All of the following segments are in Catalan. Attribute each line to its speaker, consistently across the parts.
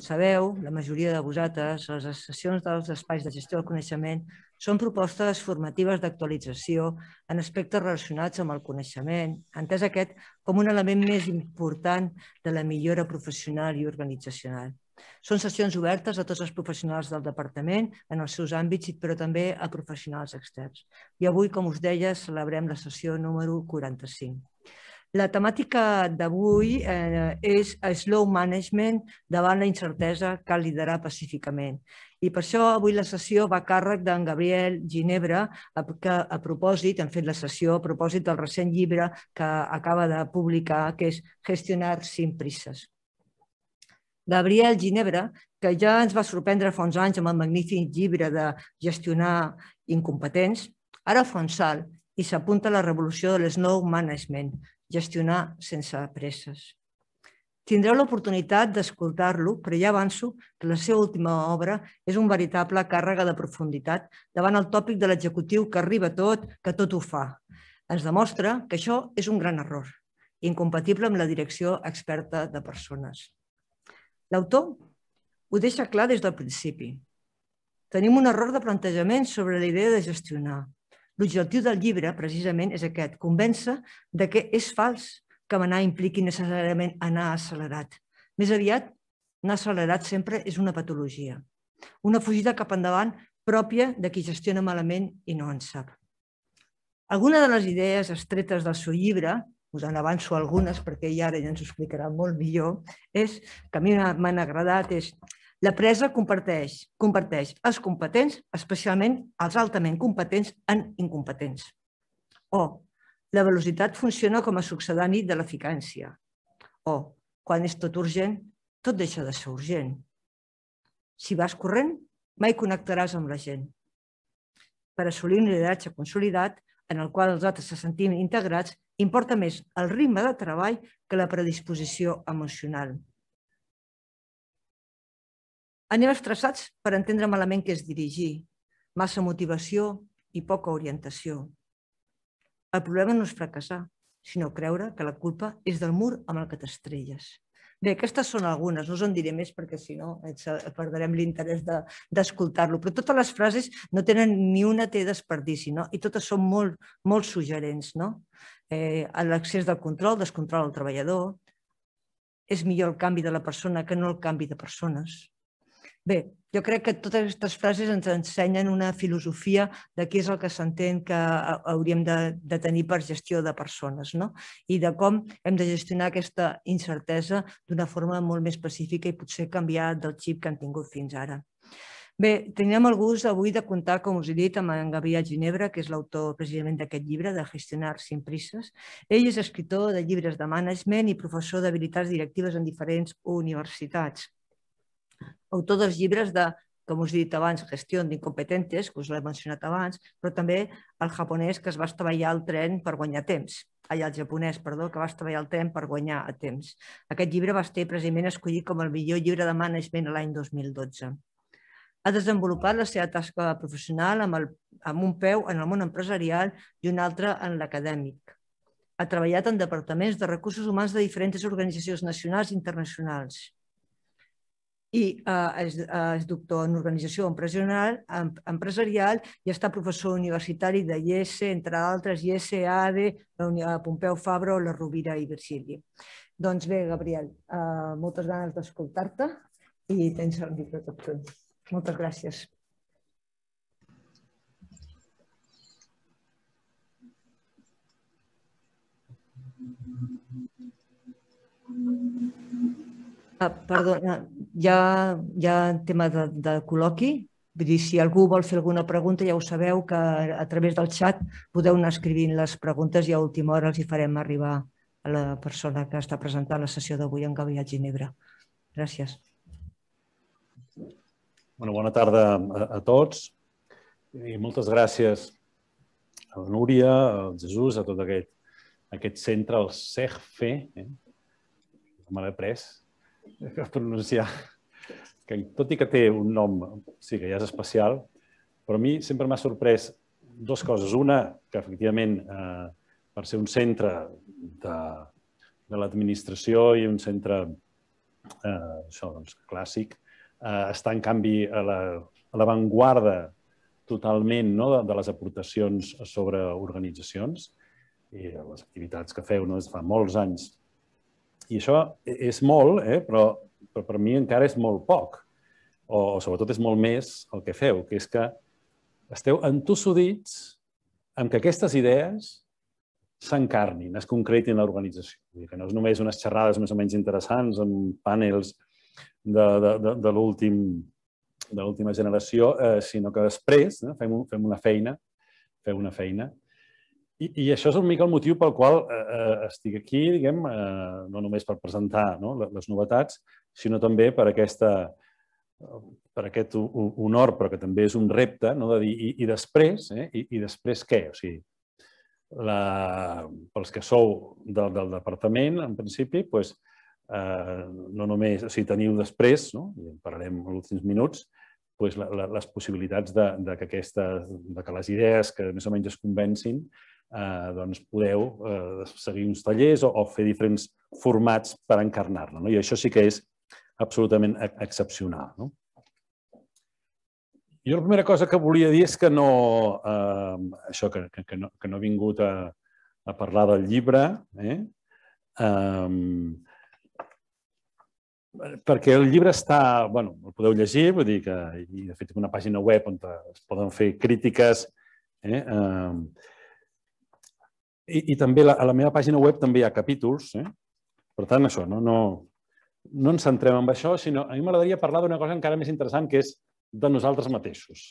Speaker 1: sabeu, la majoria de vosaltres, les sessions dels espais de gestió del coneixement són propostes formatives d'actualització en aspectes relacionats amb el coneixement, entès aquest com un element més important de la millora professional i organitzacional. Són sessions obertes a tots els professionals del departament en els seus àmbits, però també a professionals externs. I avui, com us deia, celebrem la sessió número 45. La temàtica d'avui és Slow Management davant la incertesa, cal liderar pacíficament. I per això avui la sessió va a càrrec d'en Gabriel Ginebra, que a propòsit, hem fet la sessió a propòsit del recent llibre que acaba de publicar, que és Gestionar sin prisas. Gabriel Ginebra, que ja ens va sorprendre fa uns anys amb el magnífic llibre de Gestionar incompetents, ara fa un salt i s'apunta a la revolució de l'Slow Management, gestionar sense presses. Tindreu l'oportunitat d'escoltar-lo, però ja avanço que la seva última obra és un veritable càrrega de profunditat davant el tòpic de l'executiu que arriba tot, que tot ho fa. Ens demostra que això és un gran error, incompatible amb la direcció experta de persones. L'autor ho deixa clar des del principi. Tenim un error de plantejament sobre la idea de gestionar. L'objectiu del llibre, precisament, és aquest, convèncer que és fals que manar impliqui necessàriament anar accelerat. Més aviat, anar accelerat sempre és una patologia, una fugida cap endavant pròpia de qui gestiona malament i no en sap. Alguna de les idees extretes del seu llibre, us en avanço algunes perquè ell ara ja ens ho explicarà molt millor, és, que a mi m'han agradat, és la presa converteix els competents, especialment els altament competents, en incompetents. O la velocitat funciona com a succedani de l'eficàcia. O quan és tot urgent, tot deixa de ser urgent. Si vas corrent, mai connectaràs amb la gent. Per assolir un lideratge consolidat, en el qual els altres se sentim integrats, importa més el ritme de treball que la predisposició emocional. Anem estressats per entendre malament què és dirigir, massa motivació i poca orientació. El problema no és fracassar, sinó creure que la culpa és del mur amb el que t'estrelles. Bé, aquestes són algunes, no us en diré més perquè si no perdrem l'interès d'escoltar-lo, però totes les frases no tenen ni una té desperdici, i totes són molt suggerents. L'excés del control, descontrola el treballador, és millor el canvi de la persona que no el canvi de persones. Bé, jo crec que totes aquestes frases ens ensenyen una filosofia de què és el que s'entén que hauríem de tenir per gestió de persones i de com hem de gestionar aquesta incertesa d'una forma molt més pacífica i potser canviar del xip que han tingut fins ara. Bé, teníem el gust avui de comptar, com us he dit, amb en Gabriel Ginebra, que és l'autor precisament d'aquest llibre, de Gestionar sin prisas. Ell és escriptor de llibres de management i professor d'habilitats directives en diferents universitats. Autor dels llibres de, com us he dit abans, Gestió d'incompetentes, que us l'he mencionat abans, però també el japonès que es va estavellar el tren per guanyar temps. El japonès, perdó, que va estavellar el tren per guanyar temps. Aquest llibre va estar precisament escollit com el millor llibre de management l'any 2012. Ha desenvolupat la seva tasca professional amb un peu en el món empresarial i un altre en l'acadèmic. Ha treballat en departaments de recursos humans de diferents organitzacions nacionals i internacionals. I és doctor en organització empresarial i està professor universitari de IESE, entre altres, IESE, ADE, la Pompeu Fabra o la Rovira i Virgili. Doncs bé, Gabriel, moltes ganes d'escoltar-te i tens el micro tot tu. Moltes gràcies. Perdona, hi ha tema de col·loqui? Vull dir, si algú vol fer alguna pregunta, ja ho sabeu que a través del xat podeu anar escrivint les preguntes i a última hora els hi farem arribar a la persona que està presentant la sessió d'avui, en Gabriel Ginebra. Gràcies.
Speaker 2: Bona tarda a tots i moltes gràcies a la Núria, al Jesús, a tot aquest centre, el CEGFE, que me l'he pres, que pronunciar, que tot i que té un nom, sí que ja és especial, però a mi sempre m'ha sorprès dues coses. Una, que efectivament per ser un centre de l'administració i un centre això clàssic, està en canvi a l'avantguarda totalment de les aportacions sobre organitzacions i les activitats que feu des de fa molts anys. I això és molt, però per mi encara és molt poc, o sobretot és molt més el que feu, que és que esteu entossudits en que aquestes idees s'encarnin, es concretin en l'organització. Que no és només unes xerrades més o menys interessants amb panels de l'última generació, sinó que després fem una feina. I això és una mica el motiu pel qual estic aquí, diguem, no només per presentar les novetats, sinó també per aquest honor, però que també és un repte, de dir, i després què? O sigui, pels que sou del departament, en principi, no només teniu després, i en parlarem en els últims minuts, les possibilitats que les idees que més o menys es convencin podeu seguir uns tallers o fer diferents formats per encarnar-la. I això sí que és absolutament excepcional. Jo la primera cosa que volia dir és que no he vingut a parlar del llibre, perquè el llibre està, el podeu llegir, vull dir que de fet és una pàgina web on es poden fer crítiques i també a la meva pàgina web també hi ha capítols, per tant això, no ens centrem en això, sinó a mi m'agradaria parlar d'una cosa encara més interessant que és de nosaltres mateixos.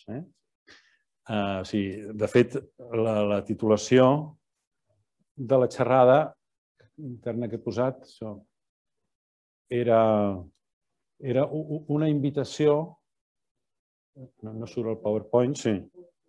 Speaker 2: De fet, la titulació de la xerrada interna que he posat era una invitació, no surt el PowerPoint, sí.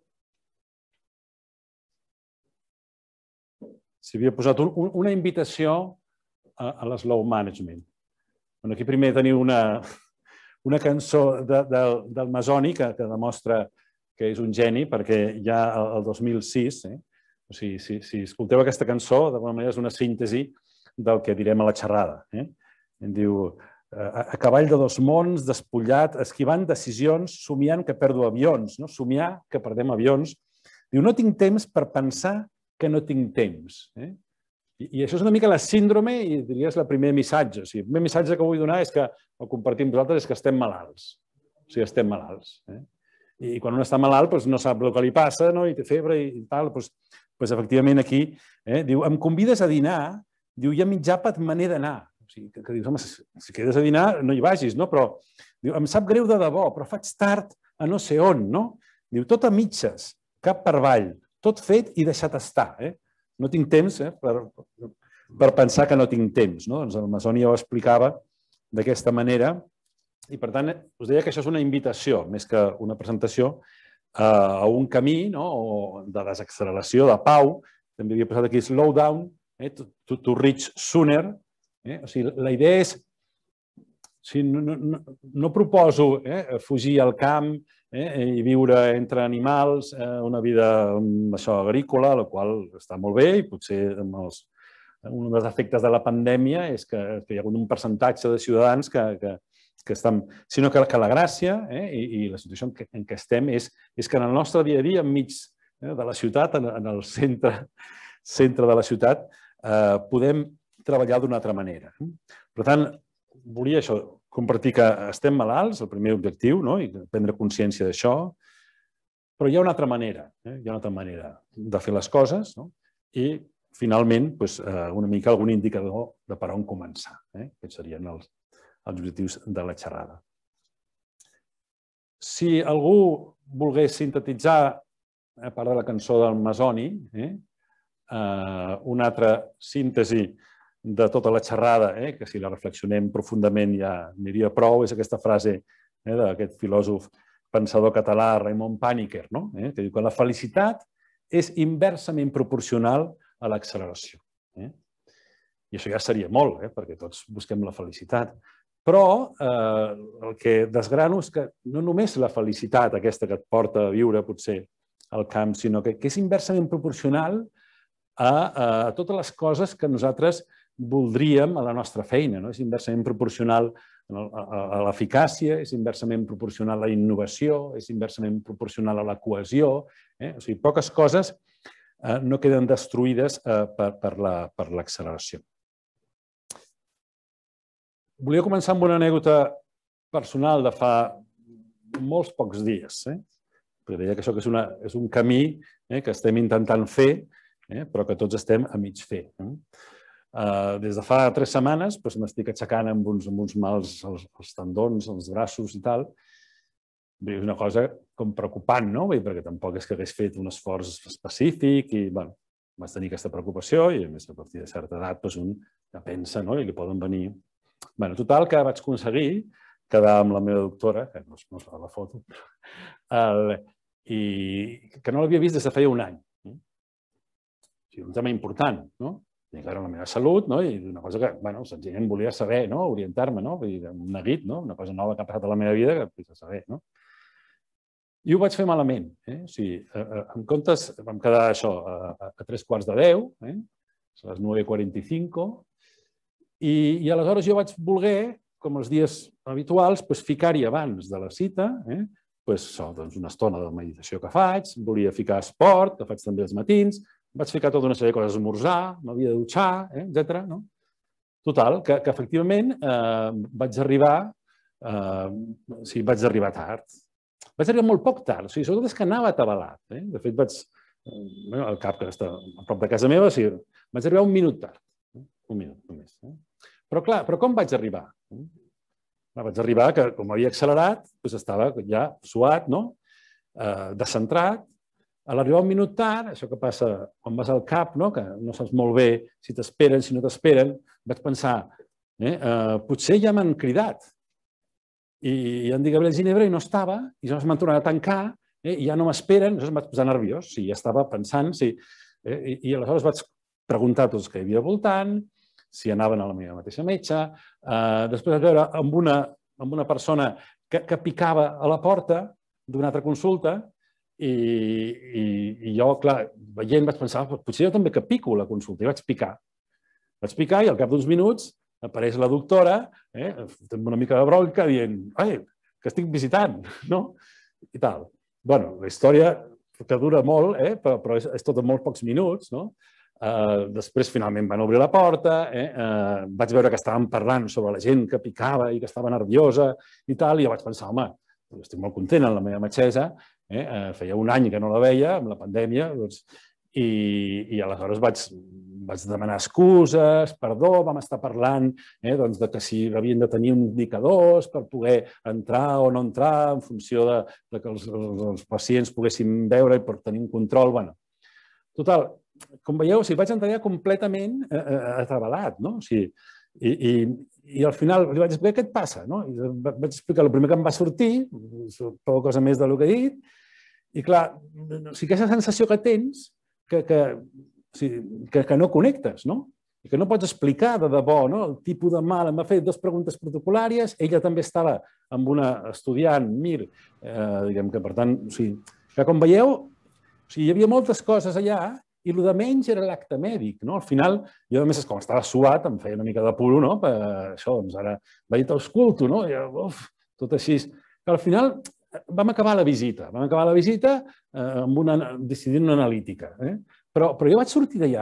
Speaker 2: S'havia posat una invitació a l'slow management. Aquí primer teniu una cançó del Masoni que demostra que és un geni, perquè ja el 2006, si escolteu aquesta cançó, d'alguna manera és una síntesi del que direm a la xerrada. Em diu, a cavall de dos mons, despullat, esquivant decisions, somiant que perdo avions, somiar que perdem avions. Diu, no tinc temps per pensar que no tinc temps. I això és una mica la síndrome i diries el primer missatge. El primer missatge que vull donar és que, o compartir amb vosaltres, és que estem malalts. O sigui, estem malalts. I quan un està malalt no sap el que li passa, i té febre i tal. Doncs efectivament aquí diu, em convides a dinar, diu, i a mig àpat me n'he d'anar. O sigui, que dius, home, si quedes a dinar no hi vagis, però diu, em sap greu de debò, però faig tard a no sé on, no? Diu, tot a mitges, cap per avall, tot fet i deixat estar. No tinc temps per pensar que no tinc temps. Doncs el Masoni ja ho explicava d'aquesta manera i, per tant, us deia que això és una invitació, més que una presentació, a un camí de desacceleració, de pau. També havia posat aquí slow down, to reach sooner. O sigui, la idea és, no proposo fugir al camp i viure entre animals, una vida agrícola, la qual està molt bé i potser un dels efectes de la pandèmia és que hi ha hagut un percentatge de ciutadans que estan... Sinó que la gràcia i la situació en què estem és que en el nostre dia a dia, enmig de la ciutat, en el centre de la ciutat, podem treballar d'una altra manera. Per tant, volia això, compartir que estem malalts, el primer objectiu, i prendre consciència d'això, però hi ha una altra manera, de fer les coses i, finalment, una mica algun indicador de per on començar. Aquests serien els objectius de la xerrada. Si algú volgués sintetitzar, a part de la cançó del Masoni, una altra síntesi de tota la xerrada, que si la reflexionem profundament ja aniria prou, és aquesta frase d'aquest filòsof pensador català Raimon Paniker, que diu que la felicitat és inversament proporcional a l'acceleració. I això ja seria molt, perquè tots busquem la felicitat. Però el que desgrano és que no només la felicitat aquesta que et porta a viure potser al camp, sinó que és inversament proporcional a totes les coses que nosaltres voldríem a la nostra feina. És inversament proporcional a l'eficàcia, és inversament proporcional a la innovació, és inversament proporcional a la cohesió. O sigui, poques coses no queden destruïdes per l'acceleració. Volia començar amb una anècdota personal de fa molts pocs dies. Perquè deia que això és un camí que estem intentant fer, però que tots estem a mig fer. Des de fa 3 setmanes m'estic aixecant amb uns mals als tendons, als braços i tal. És una cosa com preocupant, no? Perquè tampoc és que hagués fet un esforç específic i vaig tenir aquesta preocupació i a més a partir de certa edat un ja pensa i li poden venir. Total, que vaig aconseguir quedar amb la meva doctora, que no es fa la foto, i que no l'havia vist des de feia un any. Un tema important, no? Tinc que veure la meva salut i una cosa que, senzillament volia saber, orientar-me, un neguit, una cosa nova que ha passat a la meva vida que vull saber. I ho vaig fer malament. En comptes, vam quedar això a 9:45, a les 9:45, i aleshores jo vaig voler, com els dies habituals, ficar-hi abans de la cita una estona de meditació que faig, volia ficar esport, que faig també els matins, vaig ficar tota una sèrie de coses a esmorzar, m'havia de dutxar, etc. Total, que efectivament vaig arribar tard. Vaig arribar molt poc tard, sobretot és que anava atabalat. De fet, al cap que està a prop de casa meva, vaig arribar un minut tard. Un minut només. Però clar, com vaig arribar? Vaig arribar que, com havia accelerat, estava ja suat, descentrat. A l'arribar un minut tard, això que passa quan vas al CAP, que no saps molt bé si t'esperen, si no t'esperen, vaig pensar, potser ja m'han cridat. I em dic Gabriel Ginebra i no estava, i llavors m'han tornat a tancar, i ja no m'esperen, llavors em vaig posar nerviós, ja estava pensant, i aleshores vaig preguntar a tots els que hi havia al voltant, si anaven a la meva mateixa metge, després vaig veure amb una persona que picava a la porta d'una altra consulta, i jo, clar, veient vaig pensar, potser jo també que pico la consulta, i vaig picar. Vaig picar i al cap d'uns minuts apareix la doctora, amb una mica de bronca, dient, que estic visitant, no? I tal. Bé, la història que dura molt, però és tot en molt pocs minuts, no? Després, finalment, van obrir la porta, vaig veure que estaven parlant sobre la gent que picava i que estava nerviosa i tal, i jo vaig pensar, home, estic molt content amb la meva metgessa, feia un any que no la veia, amb la pandèmia, i aleshores vaig demanar excuses, perdó, vam estar parlant de que si havien de tenir indicadors per poder entrar o no entrar en funció de que els pacients poguessin veure i per tenir un control. Total, com veieu, vaig entrar ja completament atabalat, no? I al final li vaig explicar què et passa, no? Vaig explicar el primer que em va sortir, poca cosa més del que he dit, i clar, aquesta sensació que tens que no connectes, no? I que no pots explicar de debò, no? El tipus de mal, em va fer 2 preguntes protocolàries, ella també estava amb una estudiant, Mir, diguem que per tant, que com veieu, hi havia moltes coses allà i el de menys era l'acte mèdic, no? Al final, jo a més, com estava suat, em feia una mica de puro, no? Per això, doncs ara vaig t'ausculto, no? Tot així. Al final vam acabar la visita decidint una analítica. Però jo vaig sortir d'allà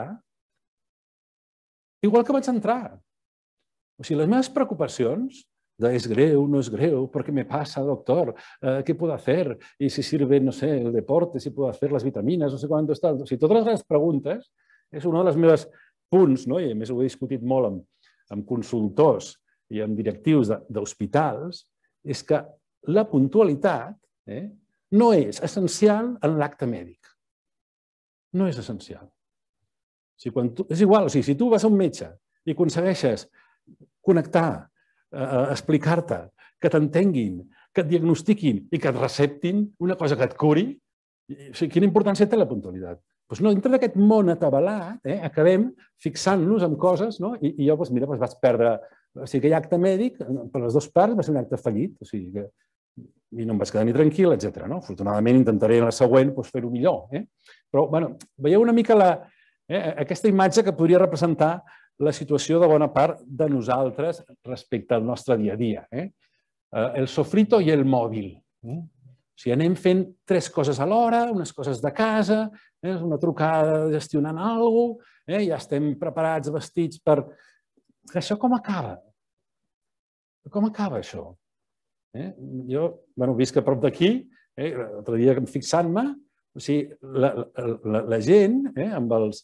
Speaker 2: igual que vaig entrar. O sigui, les meves preocupacions de es greu, no es greu, ¿por qué me pasa, doctor? ¿Qué puedo hacer? Y si sirve, no sé, el deporte, si puedo hacer las vitaminas, no sé cuánto tal. O sigui, totes les preguntes és un dels meus punts, no? I a més ho he discutit molt amb consultors i amb directius d'hospitals, és que la puntualitat no és essencial en l'acte mèdic. No és essencial. És igual, si tu vas a un metge i aconsegueixes connectar, explicar-te, que t'entenguin, que et diagnostiquin i que et receptin una cosa que et curi, quina importància té la puntualitat? Doncs no, dintre d'aquest món atabalat acabem fixant-nos en coses i jo, mira, vaig perdre... O sigui, aquell acte mèdic, per les dues parts, va ser un acte fallit, o sigui que i no em vaig quedar ni tranquil, etc. Afortunadament, intentaré en la següent fer-ho millor. Però, veieu una mica aquesta imatge que podria representar la situació de bona part de nosaltres respecte al nostre dia a dia. El sofrito i el mòbil. O sigui, anem fent 3 coses alhora, unes coses de casa, una trucada gestionant alguna cosa, ja estem preparats, vestits per... Això com acaba? Com acaba això? Jo, visc a prop d'aquí, l'altre dia fixant-me, o sigui, la gent amb els...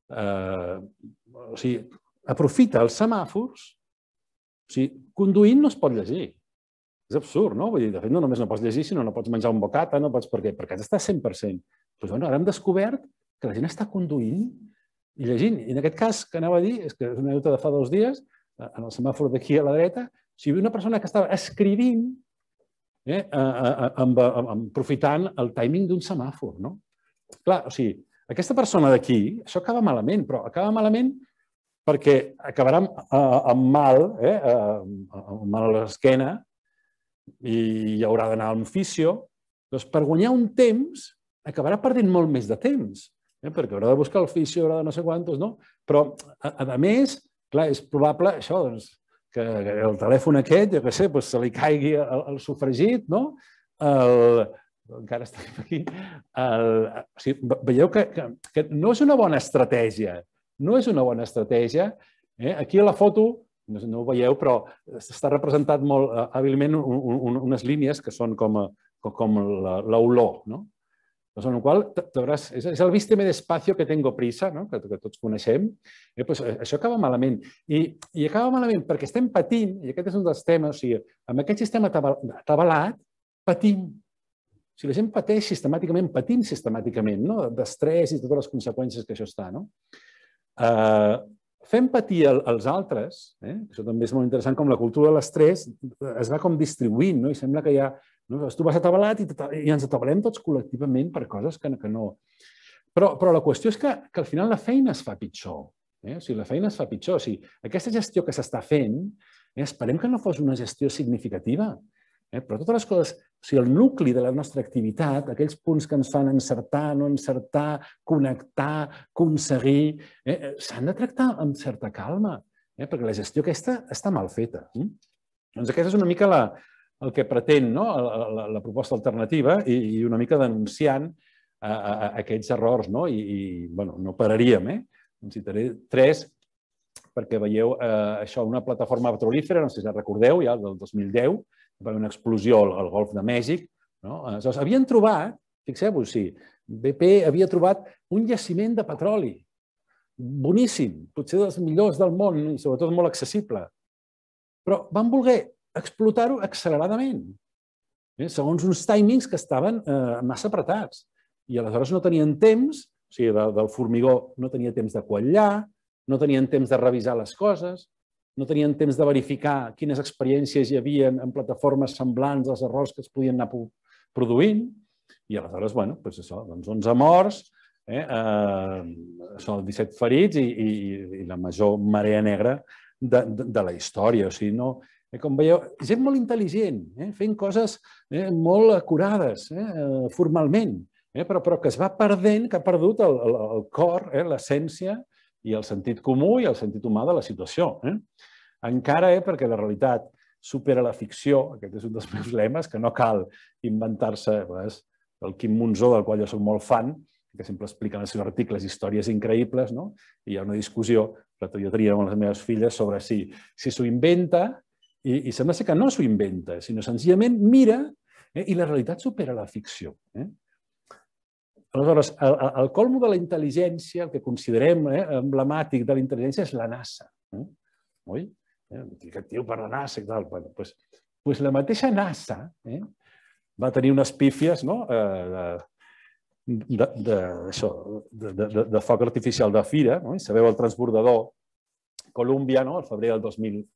Speaker 2: O sigui, aprofita els semàfors, o sigui, conduint no es pot llegir. És absurd, no? Vull dir, de fet, no només no pots llegir, sinó no pots menjar un bocata, no pots... Per què? Perquè has d'estar 100%. Doncs, ara hem descobert que la gent està conduint i llegint. I en aquest cas, que anava a dir, és que és una anècdota de fa 2 dies, en el semàfor d'aquí a la dreta, o sigui, una persona que estava escrivint aprofitant el timing d'un semàfor, no? Clar, o sigui, aquesta persona d'aquí, això acaba malament, però acaba malament perquè acabarà amb mal, amb mal a l'esquena, i haurà d'anar a un oficio, doncs per guanyar un temps acabarà perdent molt més de temps, perquè haurà de buscar l'oficio, haurà de no sé quantos, no? Però, a més, clar, és probable això, que el telèfon aquest, jo què sé, se li caigui el sofregit, no? Encara estem aquí. O sigui, veieu que no és una bona estratègia, no és una bona estratègia. Aquí a la foto, no ho veieu, però està representat molt hàbilment unes línies que són com l'olor, no? Amb la qual cosa, és el vísteme despacio que tengo prisa, que tots coneixem. Això acaba malament. I acaba malament perquè estem patint, i aquest és un dels temes, o sigui, amb aquest sistema atabalat, patim. O sigui, la gent pateix sistemàticament, patim sistemàticament, d'estrès i totes les conseqüències que això està, no? Fem patir els altres, això també és molt interessant, com la cultura de l'estrès es va com distribuint, i sembla que ja... Tu vas atabalat i ens atabalem tots col·lectivament per coses que no... Però la qüestió és que al final la feina es fa pitjor. O sigui, la feina es fa pitjor. O sigui, aquesta gestió que s'està fent, esperem que no fos una gestió significativa. Però totes les coses, o sigui, el nucli de la nostra activitat, aquells punts que ens fan encertar, no encertar, connectar, aconseguir, s'han de tractar amb certa calma, perquè la gestió aquesta està mal feta. Doncs aquesta és una mica el que pretén la proposta alternativa i una mica denunciant aquests errors. I no pararíem. En citaré 3 perquè veieu això, una plataforma petrolífera, no sé si recordeu, ja del 2010, va haver una explosió al Golf de Mèxic. Aleshores, havien trobat, fixeu-vos, sí, BP havia trobat un jaciment de petroli boníssim, potser dels millors del món i sobretot molt accessible. Però van voler explotar-ho acceleradament, segons uns timings que estaven massa apretats. I aleshores no tenien temps, o sigui, del formigó no tenia temps de quallar, no tenien temps de revisar les coses, no tenien temps de verificar quines experiències hi havia en plataformes semblants als errors que es podien anar produint. I aleshores, doncs això, 11 morts, 17 ferits i la major marea negra de la història. O sigui, no... Com veieu, gent molt intel·ligent, fent coses molt acurades, formalment, però que es va perdent, que ha perdut el cor, l'essència i el sentit comú i el sentit humà de la situació. Encara perquè la realitat supera la ficció, aquest és un dels meus lemes, que no cal inventar-se el Quim Monzó, del qual jo soc molt fan, que sempre explica en els seus articles històries increïbles, i hi ha una discussió, l'altre dia tenia amb les meves filles sobre si s'ho inventa, i sembla ser que no s'ho inventa, sinó senzillament mira i la realitat supera la ficció. Aleshores, el colmo de la intel·ligència, el que considerem emblemàtic de la intel·ligència és la NASA. Oi? Aquest tio per la NASA i tal. Doncs la mateixa NASA va tenir unes pífies de foc artificial de fira. Sabeu el transbordador Columbia, al febrer del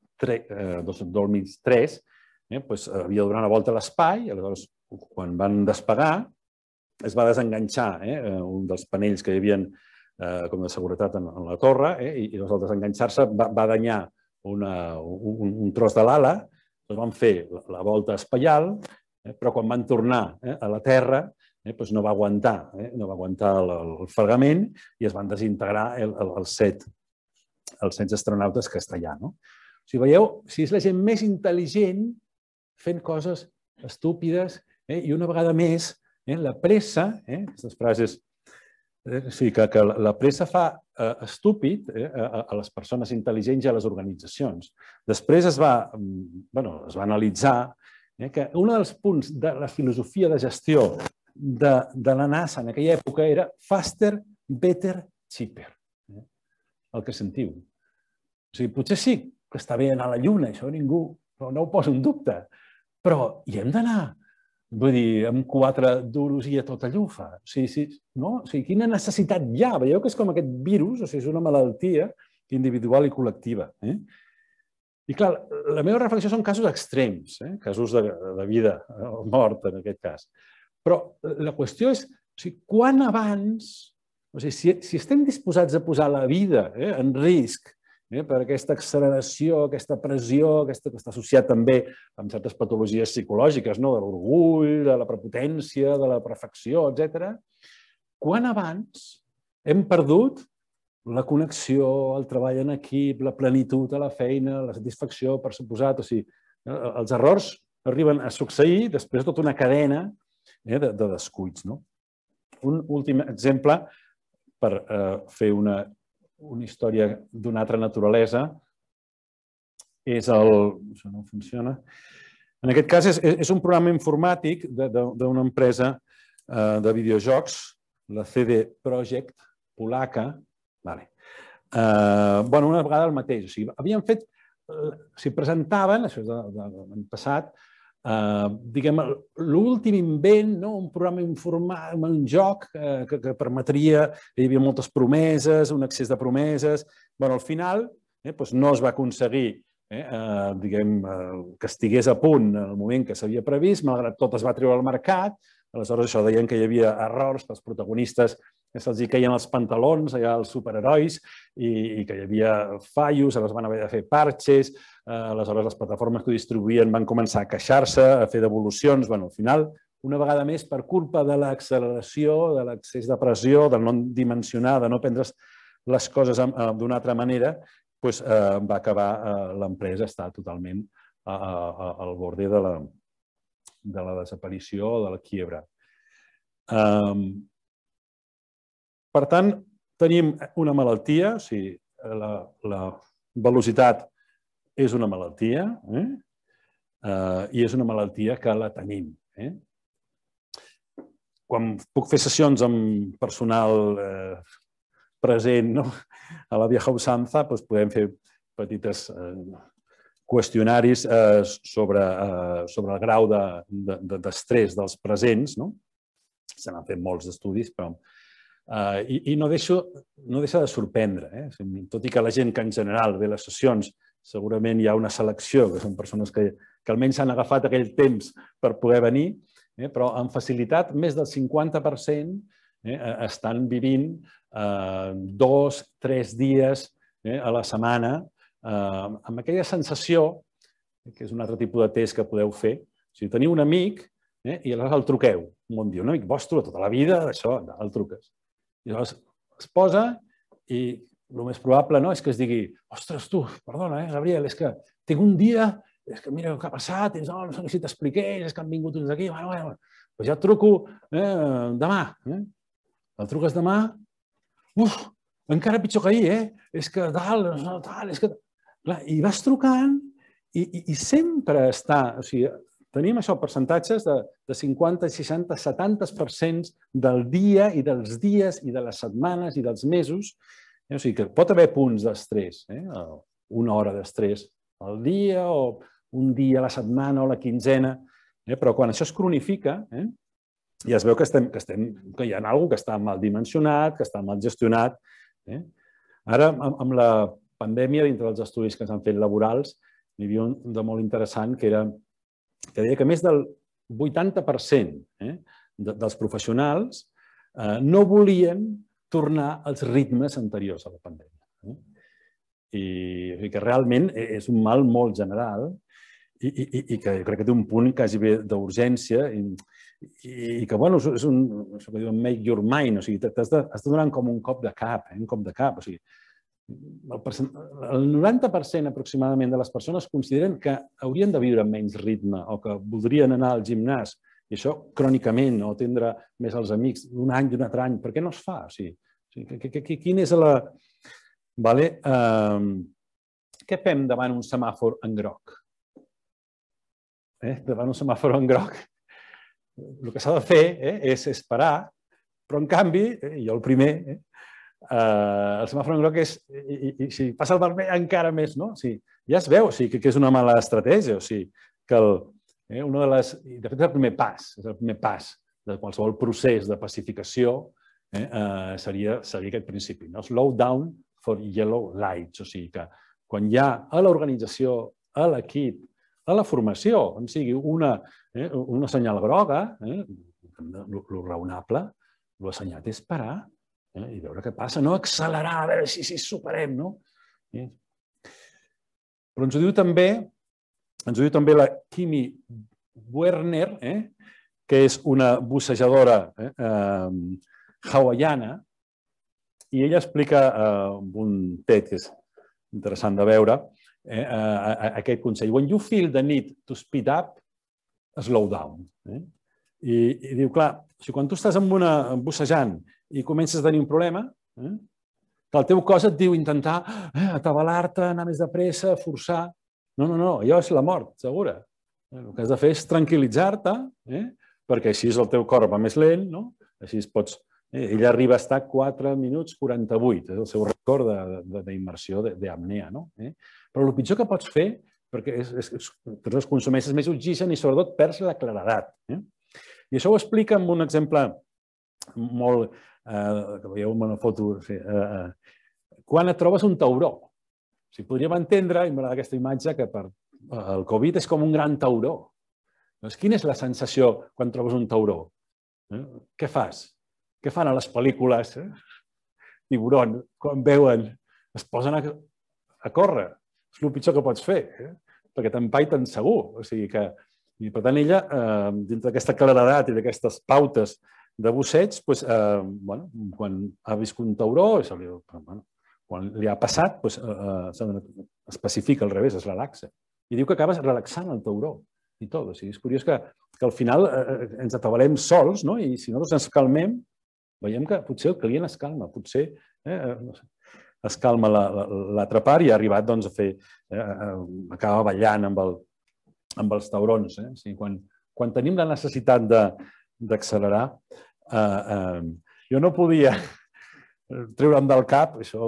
Speaker 2: 2003, havia de donar una volta a l'espai, aleshores, quan van despegar, es va desenganxar un dels panells que hi havia com de seguretat en la torre i al desenganxar-se va danyar un tros de l'ala, van fer la volta espaial, però quan van tornar a la Terra no va aguantar el fregament i es van desintegrar els 7 els 16 astronautes castellà. O sigui, veieu, si és la gent més intel·ligent fent coses estúpides i una vegada més la pressa, aquestes frases, o sigui, que la pressa fa estúpid a les persones intel·ligents i a les organitzacions. Després es va analitzar que un dels punts de la filosofia de gestió de la NASA en aquella època era faster, better, cheaper. El que sentiu. O sigui, potser sí que està bé anar a la Lluna, això ningú no ho posa en dubte, però hi hem d'anar, vull dir, amb 4 duros i a tota llufa. O sigui, quina necessitat hi ha? Veieu que és com aquest virus, o sigui, és una malaltia individual i col·lectiva. I clar, la meva reflexió són casos extrems, casos de vida o mort en aquest cas. Però la qüestió és, quan abans, si estem disposats a posar la vida en risc per aquesta acceleració, aquesta pressió, que està associat també amb certes patologies psicològiques, de l'orgull, de la prepotència, de la perfecció, etc., quan abans hem perdut la connexió, el treball en equip, la plenitud a la feina, la satisfacció, per suposat. O sigui, els errors arriben a succeir després de tota una cadena de descuits. Un últim exemple per fer una història d'una altra naturalesa és el... Això no funciona. En aquest cas és un programa informàtic d'una empresa de videojocs, la CD Projekt polaca. Una vegada el mateix. O sigui, havien fet... S'hi presentaven, això és de l'any passat, diguem, l'últim invent, un programa informàtic, un joc que permetria, hi havia moltes promeses, un excés de promeses. Al final no es va aconseguir que estigués a punt en el moment que s'havia previst, malgrat tot es va treure al mercat. Aleshores això deien que hi havia errors, que els protagonistes se'ls caien els pantalons, allà els superherois, i que hi havia fallos, es van haver de fer parches, aleshores les plataformes que ho distribuïen van començar a queixar-se, a fer devolucions. Al final, una vegada més, per culpa de l'acceleració, de l'excés de pressió, del no dimensionar, de no prendre les coses d'una altra manera, va acabar l'empresa està totalment al borde de la desaparició o de la quiebra. Per tant, tenim una malaltia, o sigui, la velocitat és una malaltia i és una malaltia que la tenim. Quan puc fer sessions amb personal present a la vieja usanza, podem fer petites qüestionaris sobre el grau d'estrès dels presents. Se n'han fet molts estudis, però... I no deixa de sorprendre. Tot i que la gent que en general ve a les sessions, segurament hi ha una selecció, que són persones que almenys s'han agafat aquell temps per poder venir, però amb facilitat més del 50% estan vivint 2-3 dies a la setmana amb aquella sensació, que és un altre tipus de test que podeu fer. Si teniu un amic i aleshores el truqueu un bon dia, un amic vostre tota la vida, això, el truques. I llavors es posa i el més probable és que es digui: ostres, tu, perdona, Gabriel, és que tinc un dia, és que mira el que ha passat, no sé si t'expliqués, és que han vingut uns d'aquí, bueno, ja et truco demà. El truques demà, encara pitjor que ahir, és que tal, és que... I vas trucant i sempre està... O sigui, tenim això, percentatges de 50, 60, 70% del dia i dels dies i de les setmanes i dels mesos. O sigui que pot haver punts d'estrès, una hora d'estrès al dia o un dia a la setmana o la quinzena, però quan això es cronifica ja es veu que hi ha alguna cosa que està mal dimensionat, que està mal gestionat. Ara, amb la pandèmia, dintre dels estudis que s'han fet laborals, n'hi havia un de molt interessant que deia que més del 80% dels professionals no volien tornar als ritmes anteriors a la pandèmia. I que realment és un mal molt general i que crec que té un punt quasi bé d'urgència i que, bueno, és això que diuen make your mind, o sigui, t'has de donar com un cop de cap, o sigui, el 90% aproximadament de les persones consideren que haurien de viure amb menys ritme o que voldrien anar al gimnàs i això crònicament o atendre més als amics d'un any, d'un altre any. Per què no es fa? Quin és la... Què fem davant un semàfor en groc? Davant un semàfor en groc el que s'ha de fer és esperar, però en canvi, jo el primer, el semàfor en groc és, i si passa el vermell encara més, no? Ja es veu que és una mala estratègia, que una de les... De fet, és el primer pas de qualsevol procés de pacificació seria seguir aquest principi, slow down for yellow lights, o sigui que quan hi ha a l'organització, a l'equip, a la formació, on sigui una senyal groga, lo raonable, lo assenyat és parar i veure què passa, no accelerar, a veure si superem, no? Però ens ho diu també la Kimi Werner, que és una bussejadora hawaiana, i ella explica amb un TED que és interessant de veure aquest consell. When you feel the need to speed up, slow down. I diu, clar, quan tu estàs bussejant i comences a tenir un problema, que el teu cos et diu intentar atabalar-te, anar més de pressa, forçar. No, allò és la mort, segura. El que has de fer és tranquil·litzar-te, perquè així el teu cor va més lent, així pots... Ella arriba a estar 4 minuts 48, és el seu record d'immersió d'apnea. Però el pitjor que pots fer, perquè els consumeixes més oxigen i sobretot perds la claredat. I això ho explica amb un exemple molt... que veieu en una foto... Quan et trobes un tauró. Podríem entendre, i m'agrada aquesta imatge, que el Covid és com un gran tauró. Quina és la sensació quan trobes un tauró? Què fas? Què fan a les pel·lícules? Tiburon, quan veuen, es posen a córrer. És el pitjor que pots fer, perquè t'empaiten segur. I per tant, ella, dintre d'aquesta claredat i d'aquestes pautes de busseig, quan ha viscut un tauró, quan li ha passat, es pacifica al revés, es relaxa. I diu que acabes relaxant el tauró i tot. És curiós que al final ens atabalem sols i si nosaltres ens calmem, veiem que potser el client es calma, potser es calma l'altra part i ha arribat a fer, acaba ballant amb els taurons. Quan tenim la necessitat d'accelerar, jo no podia treure'm del cap, això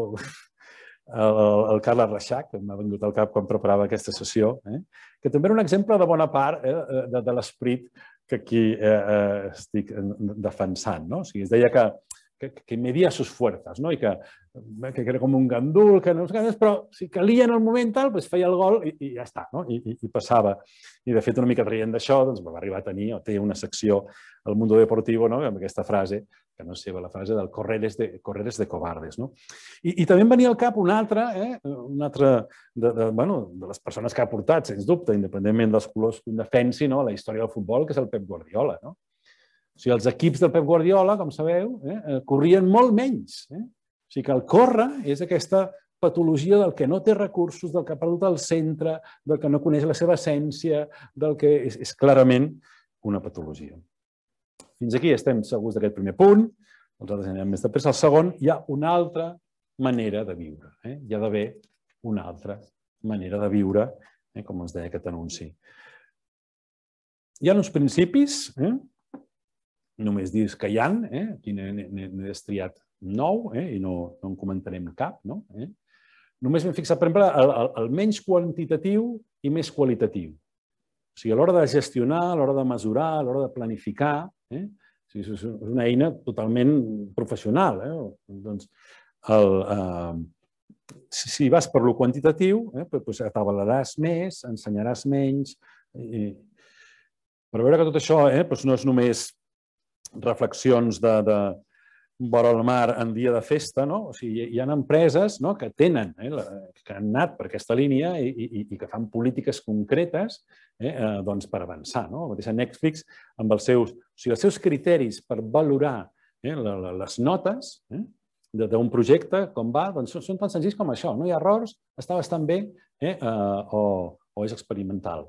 Speaker 2: el Carles Reixac, que m'ha vingut al cap quan preparava aquesta sessió, que també era un exemple de bona part de l'esperit que aquí estic defensant. Es deia que media sus fuerzas, i que era com un gandul, però si calia en el moment tal, feia el gol i ja està, i passava. I de fet, una mica traient d'això, va arribar a tenir, o té una secció al Mundo Deportivo, amb aquesta frase, que no és seva, la frase del correr es de cobardes. I també em venia al cap una altra de les persones que ha portat, sens dubte, independentment dels colors que un defensi, la història del futbol, que és el Pep Guardiola. Els equips del Pep Guardiola, com sabeu, corrien molt menys. O sigui que el córrer és aquesta patologia del que no té recursos, del que ha perdut el centre, del que no coneix la seva essència, del que és clarament una patologia. Fins aquí estem segurs d'aquest primer punt, els altres anem més de pressa. El segon, hi ha una altra manera de viure. Hi ha d'haver una altra manera de viure, com ens deia aquest anunci. Hi ha uns principis, només dius que hi ha, aquí n'he destriat 9 i no en comentarem cap. Només m'he fixat, per exemple, el menys quantitatiu i més qualitatiu. O sigui, a l'hora de gestionar, a l'hora de mesurar, a l'hora de planificar, és una eina totalment professional. Si vas per lo quantitatiu, atabalaràs més, ensenyaràs menys. Per veure que tot això no és només reflexions de vora el mar en dia de festa, hi ha empreses que tenen, que han anat per aquesta línia i que fan polítiques concretes per avançar. La mateixa Netflix, amb els seus criteris per valorar les notes, d'un projecte, com va, doncs són tan senzills com això. No hi ha errors, està bastant bé o és experimental.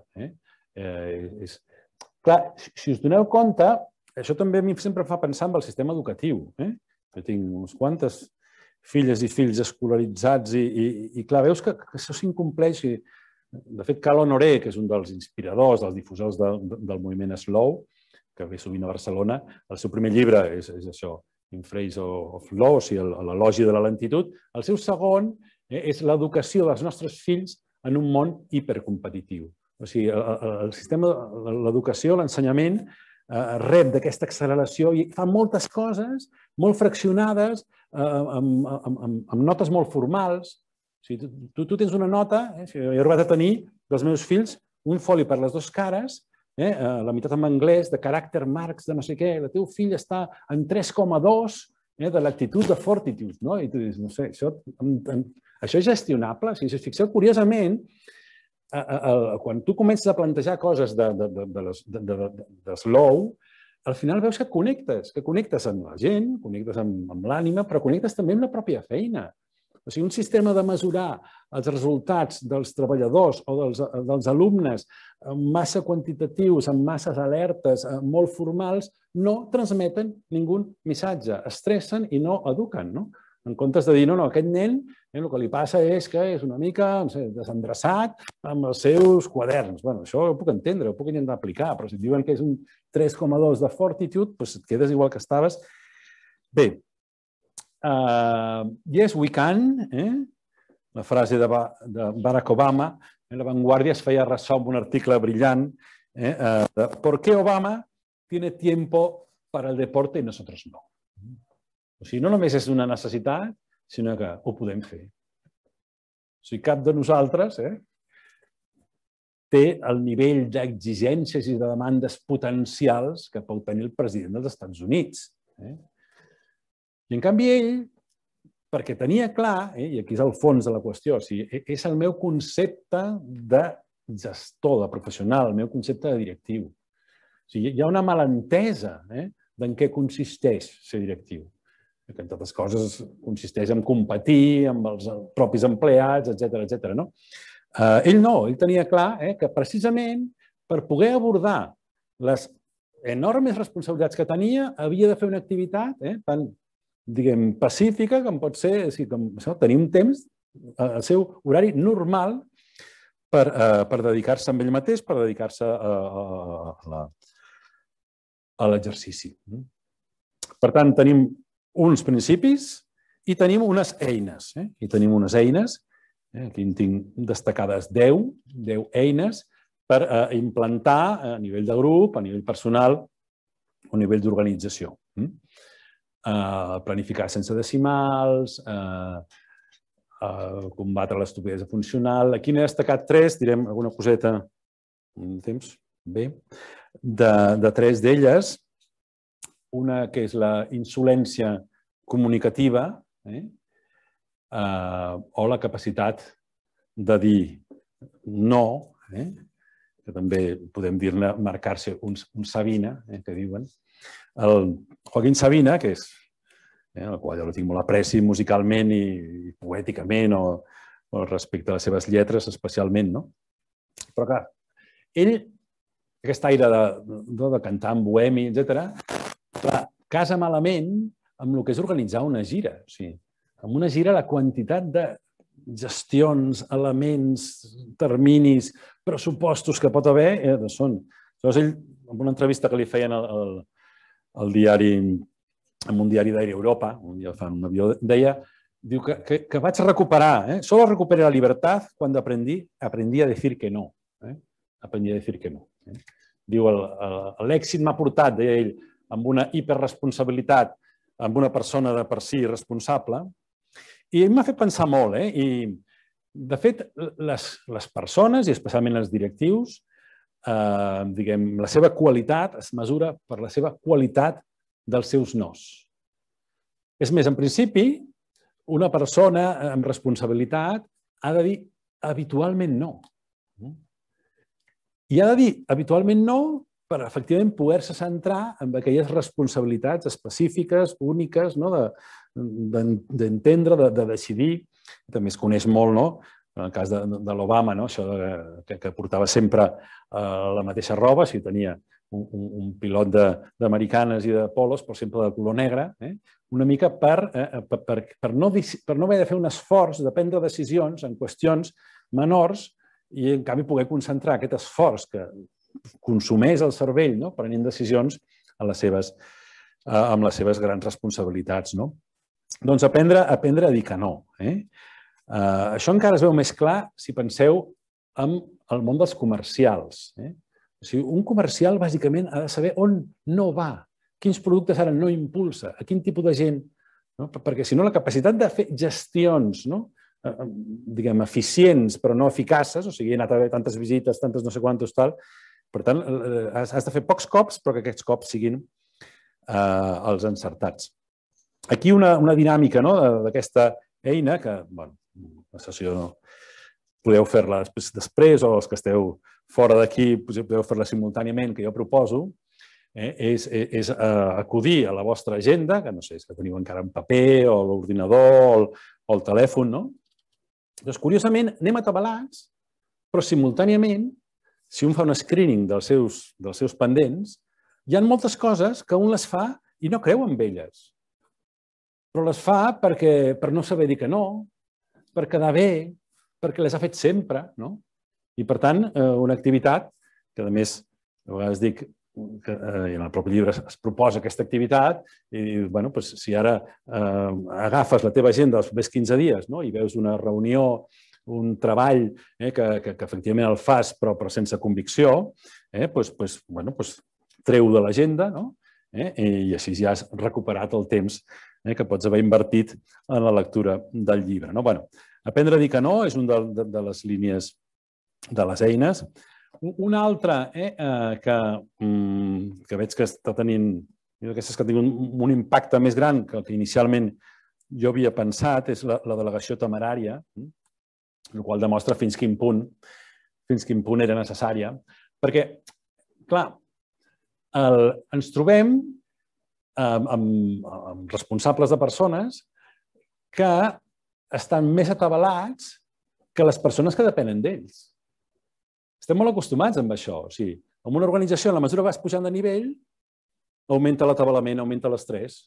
Speaker 2: Clar, si us doneu compte, això també a mi sempre em fa pensar en el sistema educatiu. Jo tinc uns quantes filles i fills escolaritzats i clar, veus que això s'incompleix. De fet, Cal Honoré, que és un dels inspiradors, dels difusors del moviment Slow, que ve sovint a Barcelona, el seu primer llibre és això, In Phrase of Law, o sigui, l'elogi de la lentitud. El seu segon és l'educació dels nostres fills en un món hipercompetitiu. O sigui, el sistema, l'educació, l'ensenyament, rep d'aquesta acceleració i fa moltes coses molt fraccionades, amb notes molt formals. O sigui, tu tens una nota, jo he arribat a tenir dels meus fills un foli per les dues cares, la meitat en anglès, de caràcter marcs, de no sé què, el teu fill està en 3,2 de l'actitud de fortitude. I tu dius, no sé, això és gestionable? Si us fixeu, curiosament, quan tu comences a plantejar coses de slow, al final veus que connectes amb la gent, connectes amb l'ànima, però connectes també amb la pròpia feina. O sigui, un sistema de mesurar els resultats dels treballadors o dels alumnes massa quantitatius, amb masses alertes, molt formals, no transmeten ningú missatge, estressen i no eduquen. En comptes de dir, no, aquest nen el que li passa és que és una mica desendreçat amb els seus quaderns. Bé, això ho puc entendre, ho puc intentar aplicar, però si et diuen que és un 3,2 de fortitude, doncs et quedes igual que estaves. Bé, yes, we can, la frase de Barack Obama, en La Vanguardia es feia ressò amb un article brillant de ¿por qué Obama tiene tiempo para el deporte y nosotros no? O sigui, no només és una necessitat, sinó que ho podem fer. O sigui, cap de nosaltres té el nivell d'exigències i de demandes potencials que pot tenir el president dels Estats Units. I en canvi ell, perquè tenia clar, i aquí és el fons de la qüestió, és el meu concepte de gestor, de professional, el meu concepte de directiu. O sigui, hi ha una malentesa d'en què consisteix ser directiu. Que entre altres coses consisteix en competir amb els propis empleats, etc. Ell no, ell tenia clar que precisament per poder abordar les enormes responsabilitats que tenia havia de fer una activitat tan, diguem, pacífica, com pot ser tenir un temps, el seu horari normal per dedicar-se a ell mateix, per dedicar-se a l'exercici. Per tant, tenim uns principis i tenim unes eines. Aquí en tinc destacades 10 eines per implantar a nivell de grup, a nivell personal o a nivell d'organització. Planificar sense decimals, combatre l'estupidesa funcional. Aquí n'he destacat 3, direm alguna coseta en temps, bé, de 3 d'elles. Una que és la insolència comunicativa o la capacitat de dir no, que també podem dir-ne marcar-se un Sabina, que diuen. El Joaquín Sabina, que és el qual jo tinc molt apreci musicalment i poèticament o respecte a les seves lletres especialment, no? Però clar, ell, aquest aire de cantar en bohemi, etc., casa malament amb el que és organitzar una gira. O sigui, amb una gira la quantitat de gestions, elements, terminis, pressupostos que pot haver són. Llavors ell, en una entrevista que li feien al diari, en un diari d'Aire Europa, un dia fa un avió, deia, diu que vaig recuperar, solo recuperé la libertad cuando aprendí a decir que no. Aprendí a decir que no. Diu, l'èxit m'ha portat, deia ell, amb una hiperresponsabilitat, amb una persona de per si responsable, i m'ha fet pensar molt. I, de fet, les persones, i especialment els directius, diguem, la seva qualitat es mesura per la seva qualitat dels seus nos. És més, en principi, una persona amb responsabilitat ha de dir habitualment no. I ha de dir habitualment no per efectivament poder-se centrar en aquelles responsabilitats específiques, úniques, d'entendre, de decidir. També es coneix molt, en el cas de l'Obama, això que portava sempre la mateixa roba, si tenia un pilot d'americanes i de polos, però sempre de color negre, una mica per no haver de fer un esforç de prendre decisions en qüestions menors i, en canvi, poder concentrar aquest esforç que consumeix el cervell prenent decisions amb les seves grans responsabilitats. Doncs aprendre a dir que no. Això encara es veu més clar si penseu en el món dels comercials. O sigui, un comercial, bàsicament, ha de saber on no va, quins productes ara no impulsa, a quin tipus de gent. Perquè, si no, la capacitat de fer gestions, diguem, eficients però no eficaces, o sigui, he anat a veure tantes visites, tantes no sé quantos, tal. Per tant, has de fer pocs cops, però que aquests cops siguin els encertats. Aquí una dinàmica d'aquesta eina, que, bueno, la sessió podeu fer-la després, o els que esteu fora d'aquí podeu fer-la simultàniament, que jo proposo, és acudir a la vostra agenda, que no sé, és que teniu encara en paper, o l'ordinador, o el telèfon, no? Doncs, curiosament, anem atabalats, però simultàniament, si un fa un screening dels seus pendents, hi ha moltes coses que un les fa i no creu en elles. Però les fa per no saber dir que no, per quedar bé, perquè les ha fet sempre. I, per tant, una activitat que, a més, a vegades dic que en el propi llibre es proposa aquesta activitat i, bueno, si ara agafes la teva agenda els primers 15 dies i veus una reunió, un treball que efectivament el fas però sense convicció, treu de l'agenda i així ja has recuperat el temps que pots haver invertit en la lectura del llibre. Aprendre a dir que no és una de les línies de les eines. Una altra que veig que està tenint, d'aquestes que tenen un impacte més gran que el que inicialment jo havia pensat, és la delegació temerària, el qual demostra fins quin punt era necessària. Perquè, clar, ens trobem amb responsables de persones que estan més atabalats que les persones que depenen d'ells. Estem molt acostumats amb això. O sigui, en una organització, a la mesura que vas pujant de nivell, augmenta l'atabalament, augmenta l'estrès.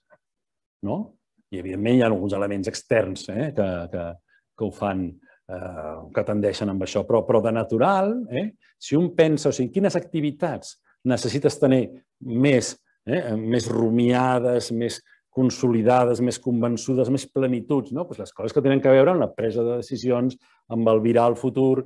Speaker 2: I, evidentment, hi ha alguns elements externs que ho fan, que tendeixen amb això. Però de natural, si un pensa, o sigui, quines activitats necessites tenir més rumiades, més consolidades, més convençudes, més plenituds, les coses que tenen a veure amb la presa de decisions, amb el virar el futur,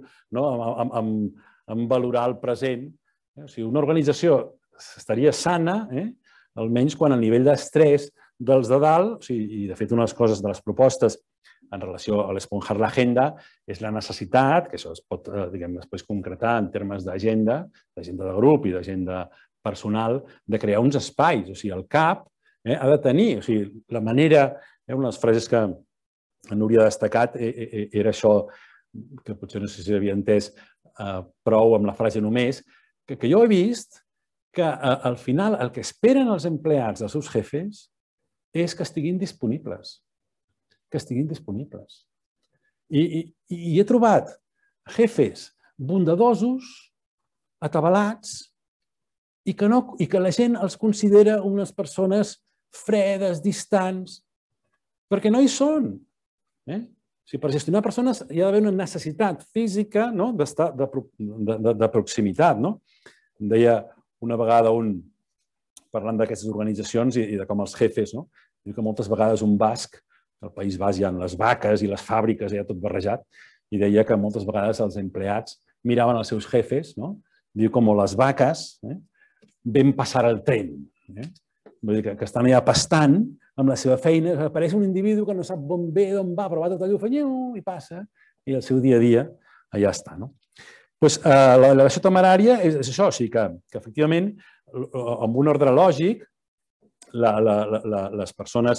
Speaker 2: amb valorar el present. O sigui, una organització estaria sana, almenys quan el nivell d'estrès dels de dalt, i de fet una de les coses de les propostes en relació a l'esponjar l'agenda és la necessitat, que això es pot després concretar en termes d'agenda de grup i d'agenda personal, de crear uns espais. O sigui, el CAP ha de tenir, o sigui, la manera, una de les frases que Núria ha destacat era això, que potser no sé si havia entès prou amb la frase només, que jo he vist que al final el que esperen els empleats dels seus jefes és que estiguin disponibles. Que estiguin disponibles. I he trobat jefes bondadosos, atabalats, i que la gent els considera unes persones fredes, distants, perquè no hi són. Per gestionar persones hi ha d'haver una necessitat física de proximitat. Em deia una vegada parlant d'aquestes organitzacions i de com els jefes, diu que moltes vegades un basc, al País Basc hi ha les vaques i les fàbriques, hi ha tot barrejat, i deia que moltes vegades els empleats miraven els seus jefes, diu com les vaques ven passar el tren. Vull dir que estan allà pastant amb la seva feina, apareix un individu que no sap on ve, d'on va, però va tot allò, i passa, i el seu dia a dia allà està. La delegació temerària és això, o sigui que efectivament, amb un ordre lògic, les persones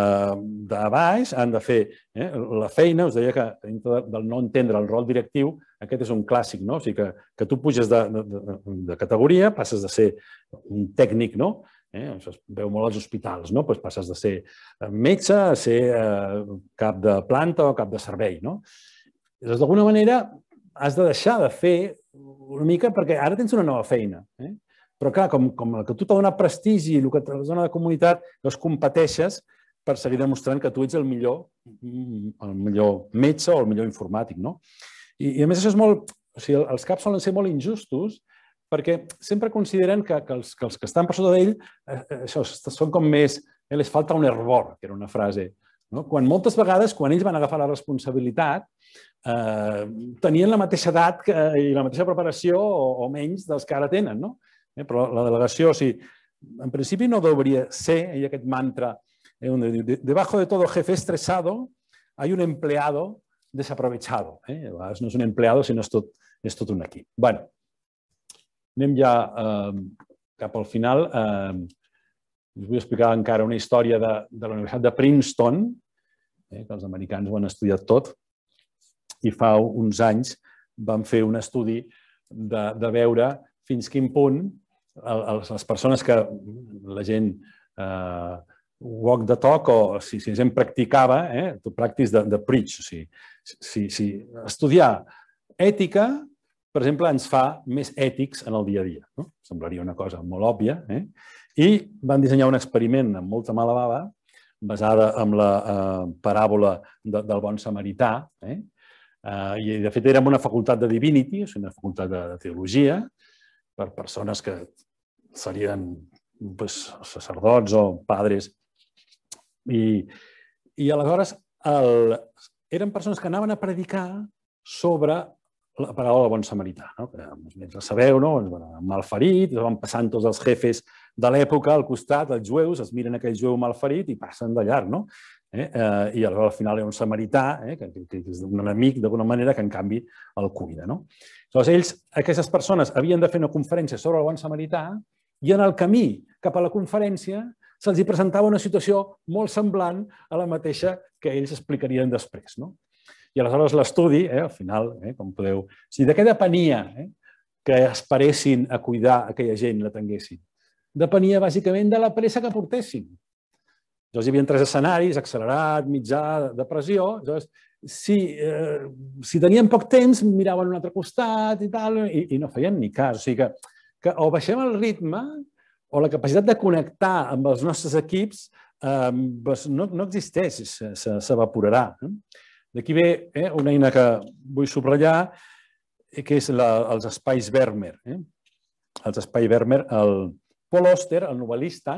Speaker 2: de baix han de fer la feina, us deia que del no entendre el rol directiu, aquest és un clàssic, no? O sigui que tu puges de categoria, passes de ser un tècnic, no? Això es veu molt als hospitals, no? Passes de ser metge a ser cap de planta o cap de servei, no? D'alguna manera has de deixar de fer una mica perquè ara tens una nova feina. Però clar, com el que tu t'ha donat prestigi i el que t'ha donat de comunitat, doncs competeixes per seguir demostrant que tu ets el millor metge o el millor informàtic, no? I a més això és molt... O sigui, els caps solen ser molt injustos perquè sempre consideren que els que estan per sota d'ell són com més... Les falta un hervor, que era una frase. Quan moltes vegades, quan ells van agafar la responsabilitat, tenien la mateixa edat i la mateixa preparació o menys dels que ara tenen, no? Però la delegació, o sigui, en principi no hauria ser, i aquest mantra, debajo de todo jefe estresado hay un empleado desaprovechado. A vegades no és un empleado, sinó és tot un equip. Bé, anem ja cap al final. Us vull explicar encara una història de la Universitat de Princeton, que els americans ho han estudiat tot, i fa uns anys van fer un estudi de veure fins quin punt les persones que la gent walk the talk o si la gent practicava, to practice the preach, o sigui, estudiar ètica, per exemple, ens fa més ètics en el dia a dia. Semblaria una cosa molt òbvia. I van dissenyar un experiment amb molta mala bava, basada en la paràbola del bon samarità. I, de fet, era una facultat de Divinity, una facultat de teologia, per persones que serien sacerdots o padres. I aleshores eren persones que anaven a predicar sobre la paraula del bon samarità. Ja sabeu, ens van malferit, van passant tots els jefes de l'època al costat, els jueus, es miren aquell jueu malferit i passen de llarg. I al final hi ha un samarità, que és un enemic d'alguna manera, que en canvi el cuida. Aleshores, aquestes persones havien de fer una conferència sobre el bon samarità i en el camí cap a la conferència se'ls presentava una situació molt semblant a la mateixa que ells explicarien després. I aleshores l'estudi, al final, com podeu... De què depenia que esperessin a cuidar aquella gent i la tinguessin? Depenia bàsicament de la pressa que portessin. Llavors hi havia 3 escenaris, accelerat, mitjà, de pressió. Si tenien poc temps, miraven a un altre costat i tal, i no feien ni cas. O sigui que o baixem el ritme o la capacitat de connectar amb els nostres equips no existeix, s'evaporarà. D'aquí ve una eina que vull subratllar, que és els espais Vermeer. Els espais Vermeer, el Paul Auster, el novel·lista,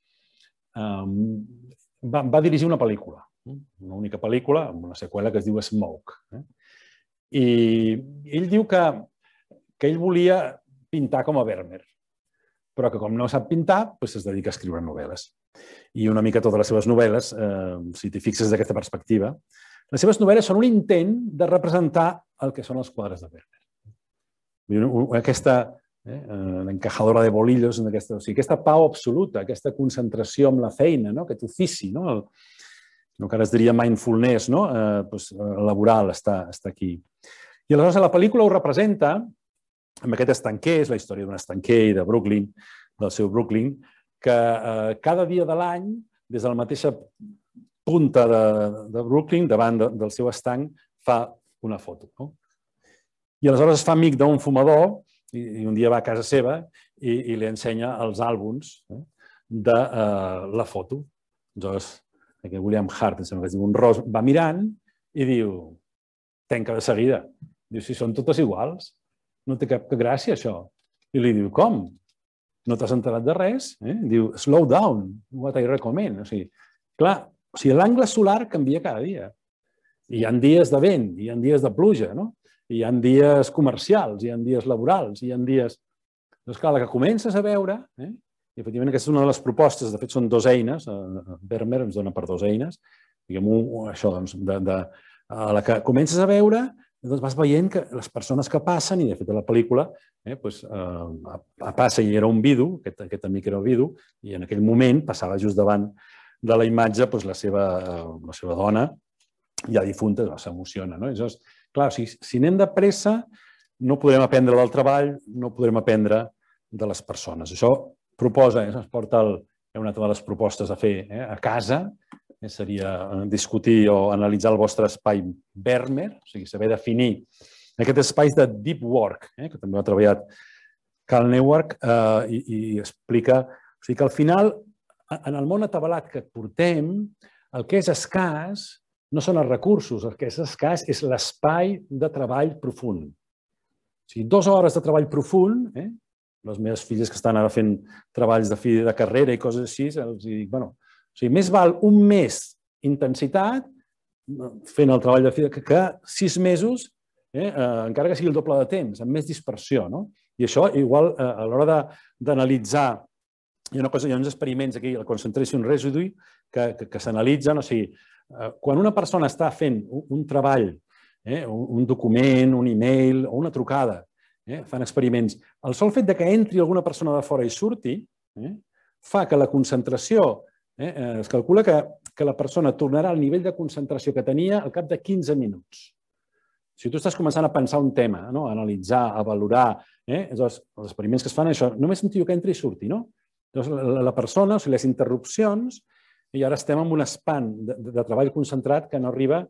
Speaker 2: va dirigir una pel·lícula, una única pel·lícula, amb una seqüela que es diu Smoke. I ell diu que ell volia pintar com a Vermeer, però que com no sap pintar, es dedica a escriure novel·les. I una mica totes les seves novel·les, si t'hi fixes d'aquesta perspectiva, les seves novel·les són un intent de representar el que són els quadres de Vermeer. Aquesta encajadora de bolillos, aquesta pau absoluta, aquesta concentració amb la feina, aquest ofici, el que ara es diria mindfulness laboral, està aquí. I aleshores la pel·lícula ho representa amb aquest estanquer, és la història d'un estanquer de Brooklyn, del seu Brooklyn, que cada dia de l'any, des de la mateixa punta de Brooklyn, davant del seu estanc, fa una foto. I aleshores es fa amic d'un fumador i un dia va a casa seva i li ensenya els àlbums de la foto. Aleshores, William Hart, em sembla que es diu un ros, va mirant i diu, tanca de seguida. Diu, si són totes iguals, no té cap gràcia això. I li diu, com? No t'has enterat de res? Diu, slow down, what I recommend. O sigui, clar, l'angle solar canvia cada dia. Hi ha dies de vent, hi ha dies de pluja, hi ha dies comercials, hi ha dies laborals, hi ha dies... Doncs clar, la que comences a veure, i efectivament aquesta és una de les propostes, de fet són 2 eines, Vermeer ens dona per 2 eines, diguem-ho, això, doncs, a la que comences a veure, doncs vas veient que les persones que passen, i de fet a la pel·lícula passa i era un vidu, aquest amic era un vidu, i en aquell moment passava just davant de la imatge la seva dona, ja difunta, s'emociona. Clar, si anem de pressa, no podrem aprendre del treball, no podrem aprendre de les persones. Això proposa, es porta una de les propostes a fer a casa, seria discutir o analitzar el vostre espai Vermeer, o sigui, saber definir aquests espais de deep work, que també ha treballat Cal Newmark, i explica que al final, en el món atabalat que portem, el que és escàs no són els recursos, el que és escàs és l'espai de treball profund. O sigui, 2 hores de treball profund, les meves filles que estan ara fent treballs de fi de carrera i coses així, els dic, bueno, o sigui, més val un mes intensitat fent el treball de fi que 6 mesos, encara que sigui el doble de temps, amb més dispersió. I això, igual, a l'hora d'analitzar, hi ha uns experiments aquí, el concentration residue, que s'analitzen, o sigui, quan una persona està fent un treball, un document, un e-mail o una trucada, fan experiments, el sol fet que entri alguna persona de fora i surti fa que la concentració, es calcula que la persona tornarà al nivell de concentració que tenia al cap de 15 minuts. Si tu estàs començant a pensar un tema, a analitzar, a valorar, els experiments que es fan, això, només un tio que entri i surti, no? La persona, o sigui, les interrupcions, i ara estem en un span de treball concentrat que no arriba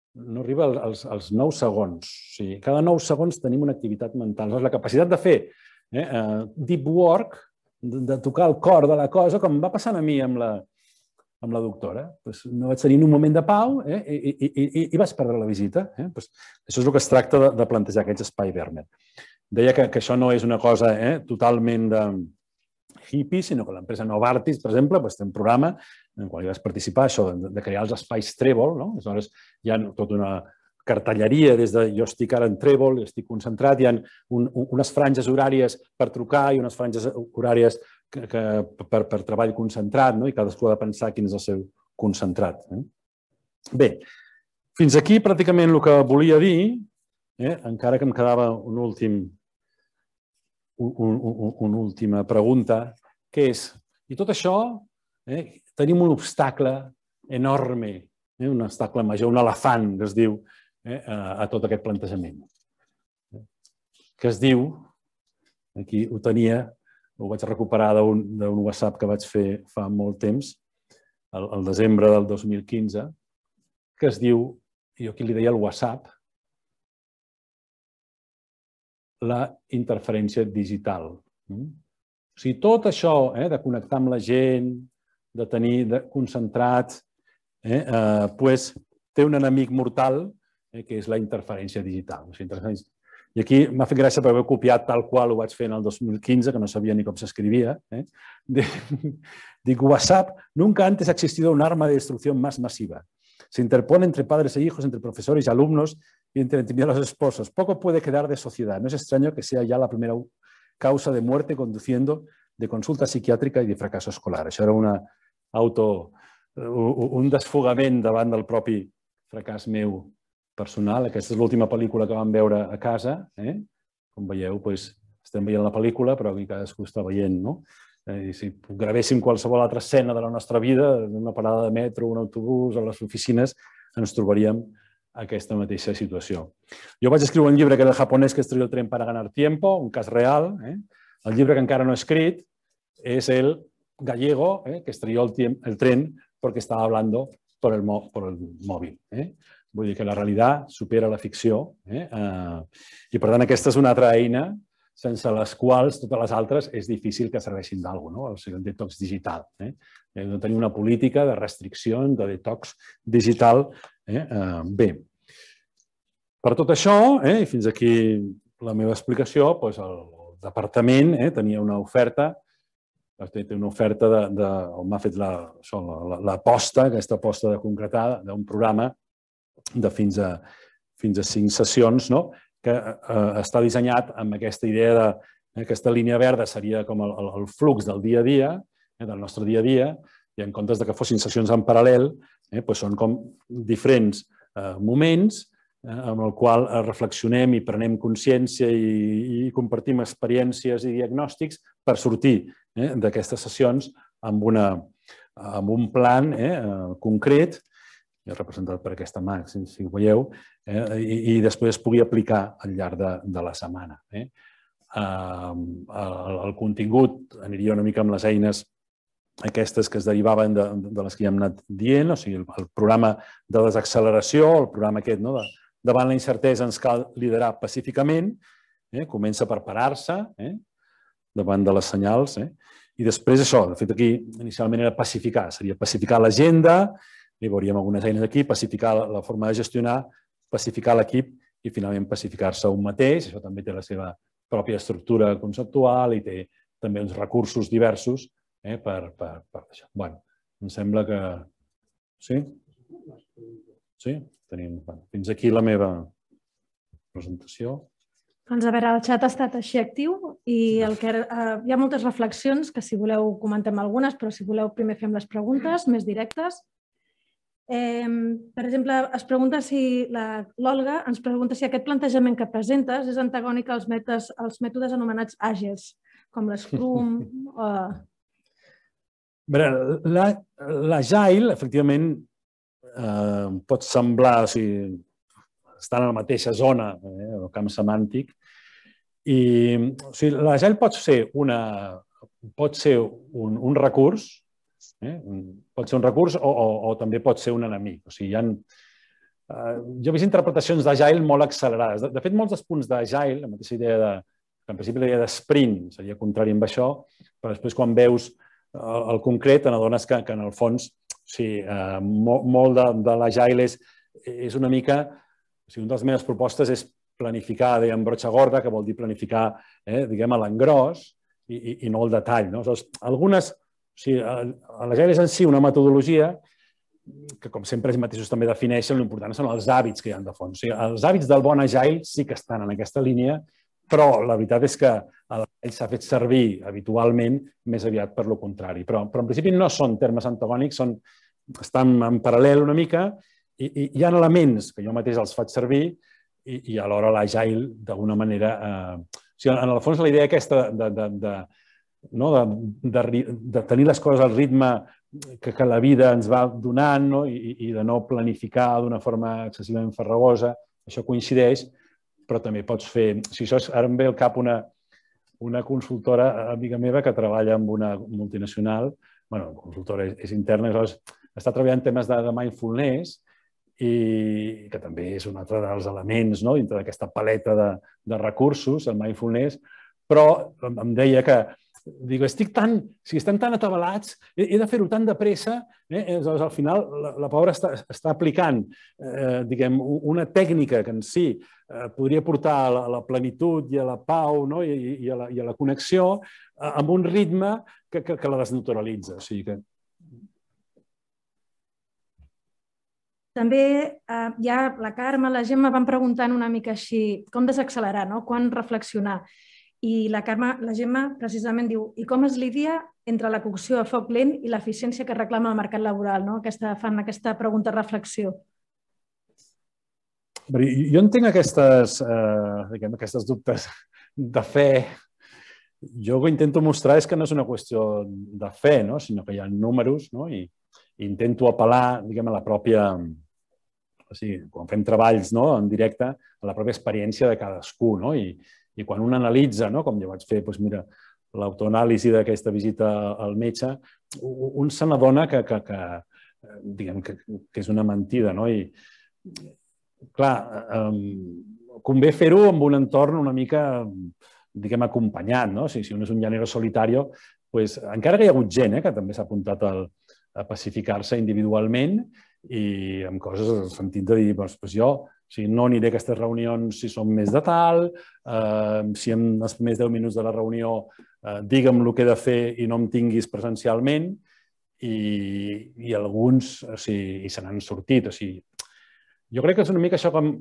Speaker 2: als 9 segons. O sigui, cada 9 segons tenim una activitat mental. La capacitat de fer deep work, de tocar el cor de la cosa, com va passant a mi amb la doctora. No vaig tenir un moment de pau i vaig perdre la visita. Això és el que es tracta de plantejar aquests espais Vermeer. Deia que això no és una cosa totalment hippie, sinó que l'empresa Novartis, per exemple, té un programa en el qual hi vas participar, això de crear els espais Trèvol. Aleshores, hi ha tota una cartelleria des de jo estic ara en Trèvol, estic concentrat, hi ha unes franges horàries per trucar i unes franges horàries per treball concentrat, i cadascú ha de pensar quin és el seu concentrat. Bé, fins aquí pràcticament el que volia dir, encara que em quedava una última pregunta, que és, i tot això, tenim un obstacle enorme, un obstacle major, un elefant, que es diu, a tot aquest plantejament. Que es diu, aquí ho tenia, ho vaig recuperar d'un WhatsApp que vaig fer fa molt temps, el desembre del 2015, que es diu, jo aquí li deia el WhatsApp, la interferència digital. O sigui, tot això de connectar amb la gent, de tenir concentrat, té un enemic mortal, que és la interferència digital. I aquí m'ha fet gràcia per haver copiat tal qual ho vaig fer en el 2015, que no sabia ni com s'escrivia. Dic, WhatsApp, nunca antes ha existido un arma de destrucción más masiva. Se interpone entre padres e hijos, entre profesores y alumnos y entre la intimidad de los esposos. Poco puede quedar de sociedad. No es extraño que sea ya la primera causa de muerte conduciendo de consulta psiquiàtrica i de fracasso escolar. Això era un desfogament davant del propi fracàs meu personal. Aquesta és l'última pel·lícula que vam veure a casa. Com veieu, estem veient la pel·lícula, però aquí cadascú està veient, no? I si gravéssim qualsevol altra escena de la nostra vida, una parada de metro, un autobús, a les oficines, ens trobaríem aquesta mateixa situació. Jo vaig escriure un llibre que era el japonès que estudió el tren para ganar tiempo, un cas real. El llibre que encara no he escrit és el gallego que estrelló el tren porque estaba hablando por el móvil. Vull dir que la realitat supera la ficció i, per tant, aquesta és una altra eina sense les quals totes les altres és difícil que serveixin d'alguna cosa, o sigui, el detox digital. Hem de tenir una política de restriccions, de detox digital. Bé, per tot això, i fins aquí la meva explicació, el departament tenia una oferta, m'ha fet l'aposta, aquesta aposta de concretar d'un programa de fins a 5 sessions, que està dissenyat amb aquesta idea de aquesta línia verda seria com el flux del dia a dia, del nostre dia a dia, i en comptes que fossin sessions en paral·lel, són com diferents moments amb el qual reflexionem i prenem consciència i compartim experiències i diagnòstics per sortir d'aquestes sessions amb un plan concret representat per aquesta mà, si ho veieu, i després es pugui aplicar al llarg de la setmana. El contingut aniria una mica amb les eines aquestes que es derivaven de les que ja hem anat dient, o sigui, el programa de desacceleració, el programa aquest, davant la incertesa ens cal liderar pacíficament, comença per parar-se davant de les senyals, i després això, de fet aquí inicialment era pacificar, seria pacificar l'agenda, i veuríem algunes eines aquí, pacificar la forma de gestionar, pacificar l'equip i finalment pacificar-se un mateix. Això també té la seva pròpia estructura conceptual i té també uns recursos diversos per això. Bé, em sembla que... Sí? Sí? Tenim... Fins aquí la meva presentació.
Speaker 3: Doncs a veure, el xat ha estat així actiu i hi ha moltes reflexions que si voleu comentem algunes, però si voleu primer fem les preguntes més directes. Per exemple, l'Olga ens pregunta si aquest plantejament que presentes és antagònic als mètodes anomenats àgils, com l'Scrum.
Speaker 2: L'Agile, efectivament, pot semblar, o sigui, estar en la mateixa zona, el camp semàntic, i l'Agile pot ser un recurs, pot ser un recurs o també pot ser un enemic. O sigui, jo he vist interpretacions d'Agile molt accelerades. De fet, molts dels punts d'Agile, la mateixa idea que en principi la idea de sprint seria contrari amb això, però després quan veus el concret t'adones que en el fons molt de l'Agile és una mica... Una de les meves propostes és planificar amb brotxa gorda, que vol dir planificar a l'engròs i no al detall. Algunes... L'Agile és en si una metodologia que, com sempre, ells mateixos també defineixen, l'important són els hàbits que hi ha de fons. Els hàbits del bon Agile sí que estan en aquesta línia, però la veritat és que l'Agile s'ha fet servir habitualment més aviat per lo contrari. Però en principi no són termes antagònics, estan en paral·lel una mica i hi ha elements que jo mateix els faig servir i alhora l'Agile d'alguna manera... En el fons la idea aquesta de tenir les coses al ritme que la vida ens va donant i de no planificar d'una forma excessivament farragosa, això coincideix, però també pots fer... Ara em ve al cap una consultora amiga meva que treballa amb una multinacional, bueno, la consultora és interna, està treballant temes de mindfulness i que també és un altre dels elements dintre d'aquesta paleta de recursos, el mindfulness, però em deia que estem tan atabalats, he de fer-ho tan de pressa, al final la pobra està aplicant una tècnica que en si podria portar a la plenitud i a la pau i a la connexió amb un ritme que la desnaturalitza.
Speaker 3: També ja la Carme, la Gemma van preguntant una mica així com desaccelerar, quan reflexionar. I la Gemma precisament diu i com es lidia entre la cocció a foc lent i l'eficiència que reclama el mercat laboral? Fan aquesta pregunta-reflexió.
Speaker 2: Jo entenc aquestes dubtes de fe. Jo el que intento mostrar és que no és una qüestió de fe, sinó que hi ha números i intento apel·lar a la pròpia... Quan fem treballs en directe, a la pròpia experiència de cadascú. I quan un analitza, com jo vaig fer l'autoanàlisi d'aquesta visita al metge, un se n'adona que és una mentida. I, clar, convé fer-ho amb un entorn una mica, acompanyat. Si un és un llanero solitario, encara que hi ha hagut gent que també s'ha apuntat a pacificar-se individualment i amb coses en el sentit de dir, jo no aniré a aquestes reunions si són més de tal, si en els primers 10 minuts de la reunió digue'm el que he de fer i no em tinguis presencialment, i alguns se n'han sortit. Jo crec que és una mica això com...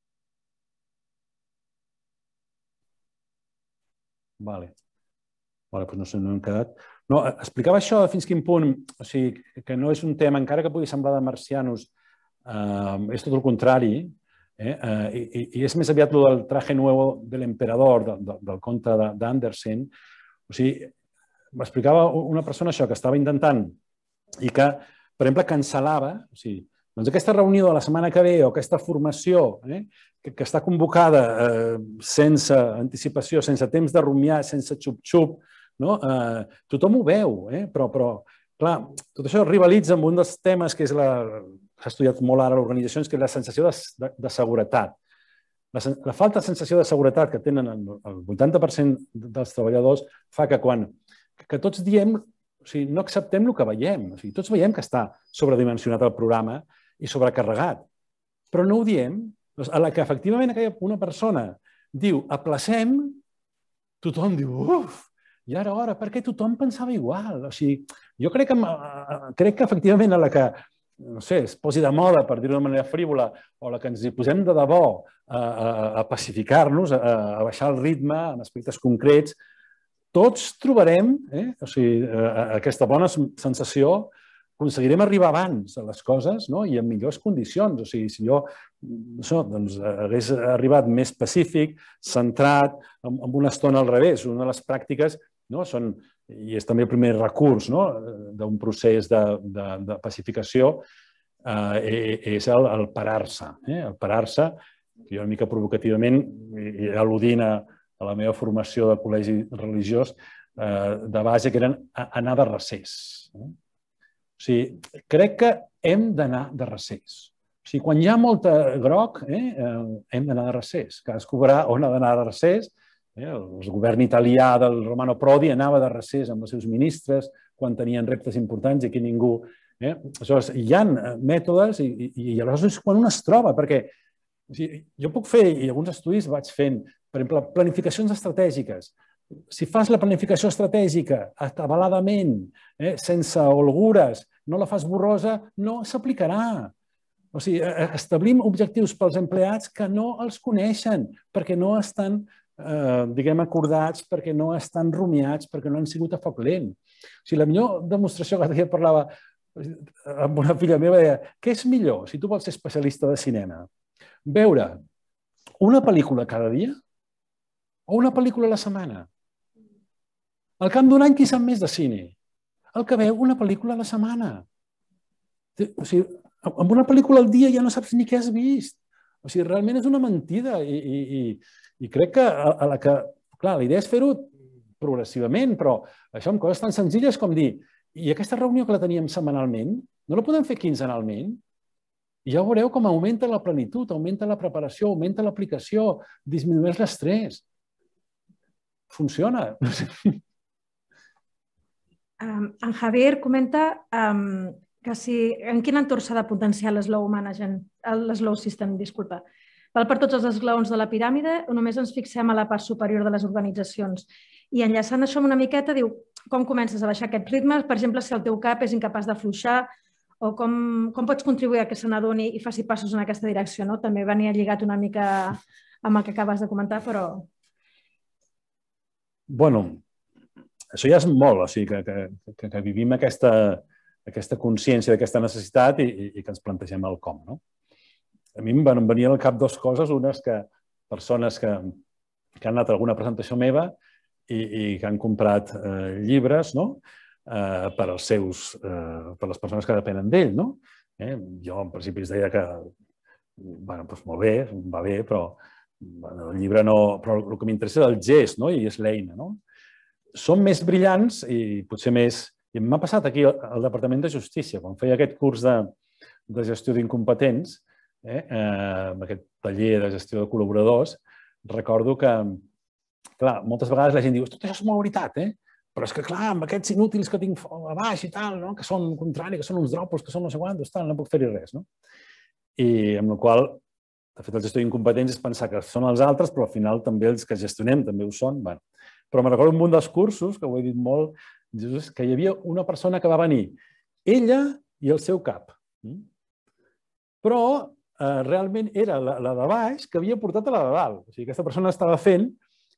Speaker 2: Vale. Doncs no sé on hem quedat. No, explicava això fins quin punt, o sigui, que no és un tema, encara que pugui semblar de marcianos, és tot el contrari, i és més aviat el del traje nuevo de l'emperador, del conte d'Andersen. O sigui, m'explicava una persona això, que estava intentant i que, per exemple, cancel·lava, o sigui, doncs aquesta reunió de la setmana que ve o aquesta formació que està convocada sense anticipació, sense temps de rumiar, sense xup-xup, tothom ho veu, però, clar, tot això rivalitza amb un dels temes que s'ha estudiat molt ara a organitzacions, que és la sensació de seguretat. La falta de sensació de seguretat que tenen el 80% dels treballadors fa que quan tots diem, o sigui, no acceptem el que veiem. O sigui, tots veiem que està sobredimensionat el programa i sobrecarregat, però no ho diem. A la que efectivament una persona diu aplacem, tothom diu uf, i ara, perquè tothom pensava igual. O sigui, jo crec que efectivament a la que, no sé, es posi de moda, per dir-ho de manera frívola, o a la que ens hi posem de debò a pacificar-nos, a baixar el ritme en aspectes concrets, tots trobarem aquesta bona sensació, aconseguirem arribar abans a les coses i en millors condicions. O sigui, si jo hagués arribat més pacífic, centrat, amb una estona al revés, una de les pràctiques són, i és també el primer recurs d'un procés de pacificació, és el parar-se. El parar-se, que jo una mica provocativament, i al·ludint a la meva formació de col·legi religiós, de base, que eren anar de recés. O sigui, crec que hem d'anar de recés. O sigui, quan hi ha molt groc, hem d'anar de recés. Cadascú veurà on ha d'anar de recés. El govern italià del Romano Prodi anava de recés amb els seus ministres quan tenien reptes importants i aquí ningú... Aleshores, hi ha mètodes i aleshores quan un es troba, perquè jo puc fer, i alguns estudis vaig fent, per exemple, planificacions estratègiques. Si fas la planificació estratègica atabaladament, sense holgures, no la fas borrosa, no s'aplicarà. O sigui, establim objectius pels empleats que no els coneixen, perquè no estan, diguem, acordats, perquè no estan rumiats, perquè no han sigut a foc lent. O sigui, la millor demostració que jo parlava amb una filla meva deia, què és millor, si tu vols ser especialista de cinema? Veure una pel·lícula cada dia o una pel·lícula a la setmana? Al cap d'un any, qui sap més de cine? El que veu una pel·lícula a la setmana. O sigui, amb una pel·lícula al dia ja no saps ni què has vist. O sigui, realment és una mentida i crec que a la que... Clar, la idea és fer-ho progressivament, però això amb coses tan senzilles com dir i aquesta reunió que la teníem setmanalment, no la podem fer quinzenalment? I ja veureu com augmenta la plenitud, augmenta la preparació, augmenta l'aplicació, disminueix l'estrès. Funciona.
Speaker 3: En Javier comenta que en quin entorn s'ha de potenciar l'slow management, l'slow system, disculpa. Val per tots els esglaons de la piràmide o només ens fixem a la part superior de les organitzacions? I enllaçant això una miqueta, diu, com comences a baixar aquest ritme? Per exemple, si el teu cap és incapaç d'afluixar o com pots contribuir a que se n'adoni i faci passos en aquesta direcció? També venia lligat una mica amb el que acabes de comentar, però...
Speaker 2: Bueno, això ja és molt, o sigui, que vivim aquesta consciència d'aquesta necessitat i que ens plantegem el com. A mi em van venir al cap dues coses. Una és que persones que han anat a alguna presentació meva i que han comprat llibres per les persones que depenen d'ell. Jo, en principi, es deia que, molt bé, va bé, però el llibre no... Però el que m'interessa és el gest i és l'eina. Són més brillants i potser més... I m'ha passat aquí al Departament de Justícia, quan feia aquest curs de gestió d'incompetents, amb aquest taller de gestió de col·laboradors, recordo que, clar, moltes vegades la gent diu tot això és molt veritat, però és que, clar, amb aquests inútils que tinc a baix i tal, que són contraris, que són uns dròpols, que són no sé quantos, no puc fer-hi res. I amb la qual cosa, de fet, el gestor d'incompetents és pensar que són els altres, però al final també els que gestionem també ho són. Però me'n recordo un dels cursos, que ho he dit molt, que hi havia una persona que va venir, ella i el seu cap. Però realment era la de baix que havia portat a la de dalt. O sigui, aquesta persona estava fent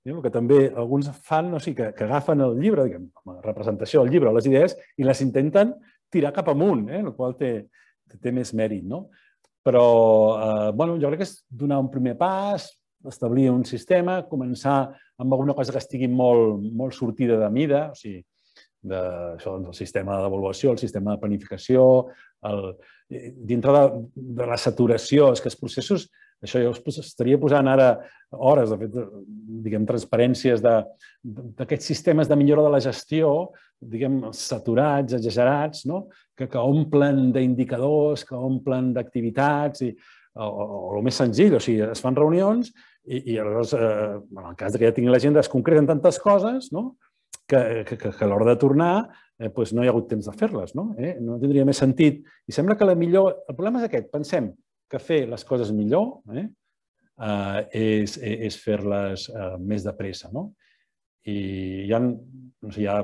Speaker 2: el que també alguns fan, que agafen el llibre, la representació del llibre, les idees, i les intenten tirar cap amunt, el qual té més mèrit. Però jo crec que és donar un primer pas, establir un sistema, començar amb alguna cosa que estigui molt sortida de mida, o sigui, el sistema d'avaluació, el sistema de planificació, dintre de la saturació, és que els processos, això jo estaria posant ara hores, de fet, diguem, transparències d'aquests sistemes de millora de la gestió, diguem, saturats, exagerats, que omplen d'indicadors, que omplen d'activitats, o el més senzill, o sigui, es fan reunions i llavors, en el cas que ja tingui l'agenda, es concreten tantes coses que a l'hora de tornar no hi ha hagut temps de fer-les. No tindria més sentit. I sembla que el problema és aquest. Pensem que fer les coses millor és fer-les més de pressa. I hi ha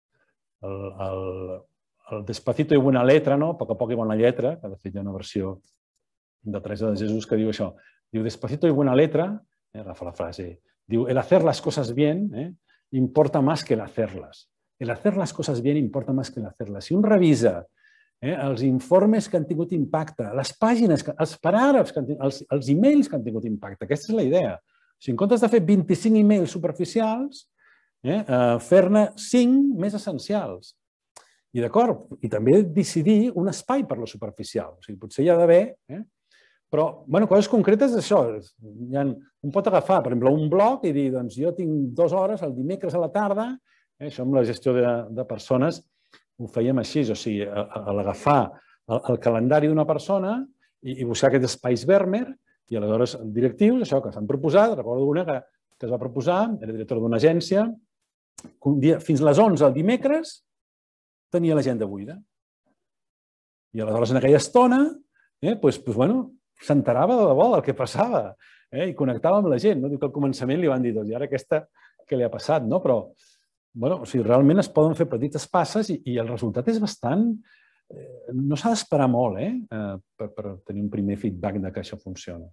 Speaker 2: el Despacito i Buena Letra, Poc a poc i bona lletra, que de fet hi ha una versió de Teresa de Jesús que diu això. Diu, Despacito y buena letra, agafa la frase, diu, el hacer las cosas bien importa más que el hacerlas. El hacer las cosas bien importa más que el hacerlas. Si un revisa els informes que han tingut impacte, les pàgines, els paràgrafs, els e-mails que han tingut impacte, aquesta és la idea. O sigui, en comptes de fer 25 e-mails superficials, fer-ne 5 més essencials. I d'acord, i també decidir un espai per lo superficial. O sigui, potser hi ha d'haver, però, coses concretes d'això. Un pot agafar, per exemple, un blog i dir, doncs jo tinc 2 hores el dimecres a la tarda, això amb la gestió de persones ho fèiem així, o sigui, l'agafar el calendari d'una persona i buscar aquests espais Vermeer i aleshores directius, això que s'han proposat, recordo una que es va proposar, era directora d'una agència, fins les 11 el dimecres tenia l'agenda buida. I aleshores en aquella estona s'enterava de debò del que passava i connectava amb la gent. Diu que al començament li van dir, i ara aquesta què li ha passat? Però realment es poden fer petites passes i el resultat és bastant... No s'ha d'esperar molt per tenir un primer feedback que això funciona.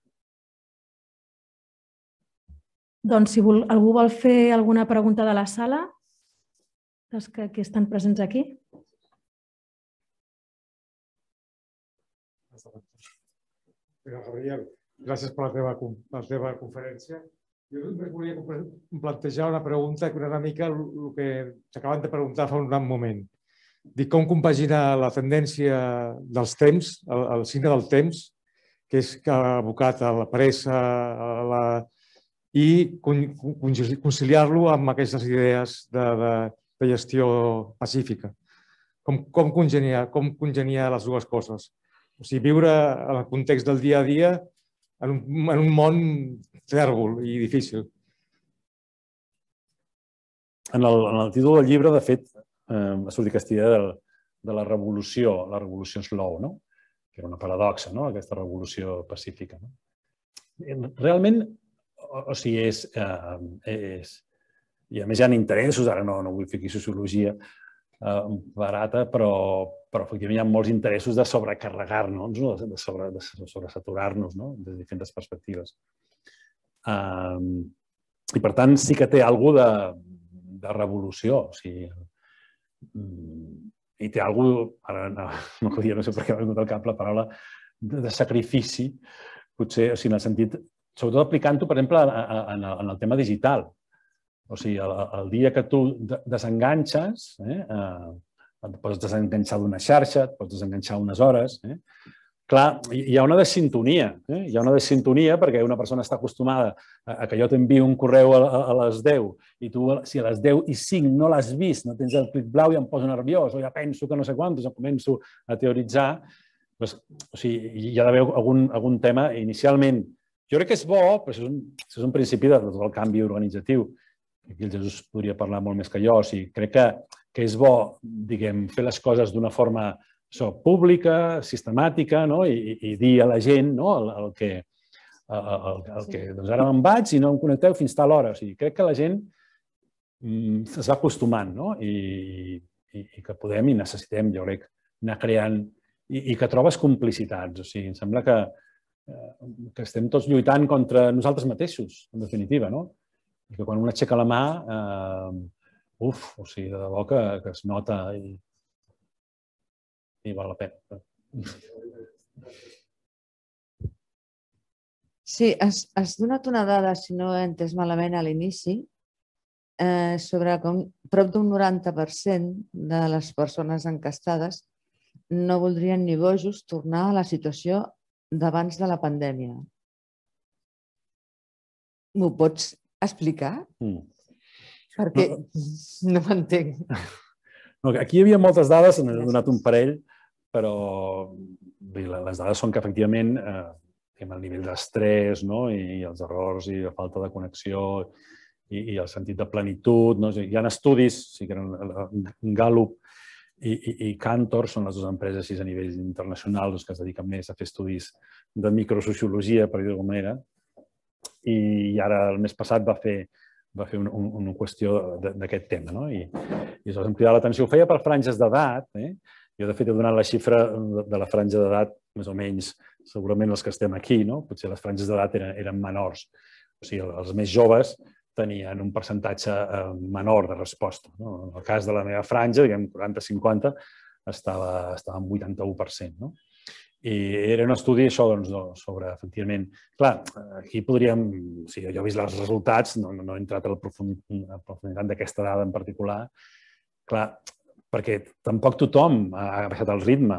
Speaker 3: Doncs si algú vol fer alguna pregunta de la sala, dels que estan presents aquí.
Speaker 4: Gabriel, gràcies per la teva conferència. Jo només volia plantejar una pregunta que una mica el que s'acaben de preguntar fa un moment. Dic, com compaginar la tendència dels temps, el signe del temps, que és abocat a la pressa i conciliar-lo amb aquestes idees de gestió pacífica. Com congeniar les dues coses? O sigui, viure en el context del dia a dia en un món tèrbol i difícil.
Speaker 2: En el títol del llibre, de fet, va sortir aquesta idea de la revolució slow, que era una paradoxa, aquesta revolució pacífica. Realment, o sigui, i a més hi ha interessos, ara no vull fer aquí sociologia barata, però efectivament hi ha molts interessos de sobrecarregar-nos, de sobresaturar-nos des de diferents perspectives. I per tant sí que té alguna de revolució, o sigui, i té alguna, ara no sé per què m'ha vingut al cap la paraula, de sacrifici, potser, o sigui, en el sentit, sobretot aplicant-ho, per exemple, en el tema digital. O sigui, el dia que tu desenganxes, et pots desenganxar d'una xarxa, et pots desenganxar unes hores. Clar, hi ha una desintonia. Hi ha una desintonia perquè una persona està acostumada a que jo t'envio un correu a les 10 i tu, si a les 10:05 no l'has vist, no tens el clic blau i em poso nerviós, o ja penso que no sé quantos, ja començo a teoritzar. O sigui, hi ha d'haver algun tema inicialment. Jo crec que és bo, però això és un principi de tot el canvi organitzatiu. Aquí el Jesús podria parlar molt més que jo. Crec que és bo, diguem, fer les coses d'una forma pública, sistemàtica, i dir a la gent el que ara me'n vaig i no em connecteu fins tal hora. Crec que la gent es va acostumant i que podem i necessitem, jo crec, anar creant i que trobes complicitats. Em sembla que estem tots lluitant contra nosaltres mateixos, en definitiva, i que quan un aixeca la mà, o sigui, de debò que es nota i val la pena.
Speaker 5: Sí, has donat una dada, si no he entès malament a l'inici, sobre com prop d'un 90% de les persones encastades no voldrien ni bojos tornar a la situació d'abans de la pandèmia. M'ho pots explicar? Perquè no m'entenc.
Speaker 2: Aquí hi havia moltes dades, n'he donat un parell, però les dades són que efectivament el nivell d'estrès i els errors i la falta de connexió i el sentit de plenitud. Hi ha estudis, Gallup i Cantor són les dues empreses a nivell internacional que es dediquen més a fer estudis de microsociologia, per dir-ho d'alguna manera, i ara el mes passat va fer una qüestió d'aquest tema. I això em cridava l'atenció. Ho feia per franges d'edat. Jo, de fet, he donat la xifra de la franja d'edat, més o menys, segurament els que estem aquí. Potser les franges d'edat eren menors. O sigui, els més joves tenien un percentatge menor de resposta. En el cas de la meva franja, diguem 40-50, estava en 81%. I era un estudi sobre, efectivament... Clar, aquí podríem... Jo he vist els resultats, no he entrat a la profunditat d'aquesta dada en particular. Clar, perquè tampoc tothom ha baixat el ritme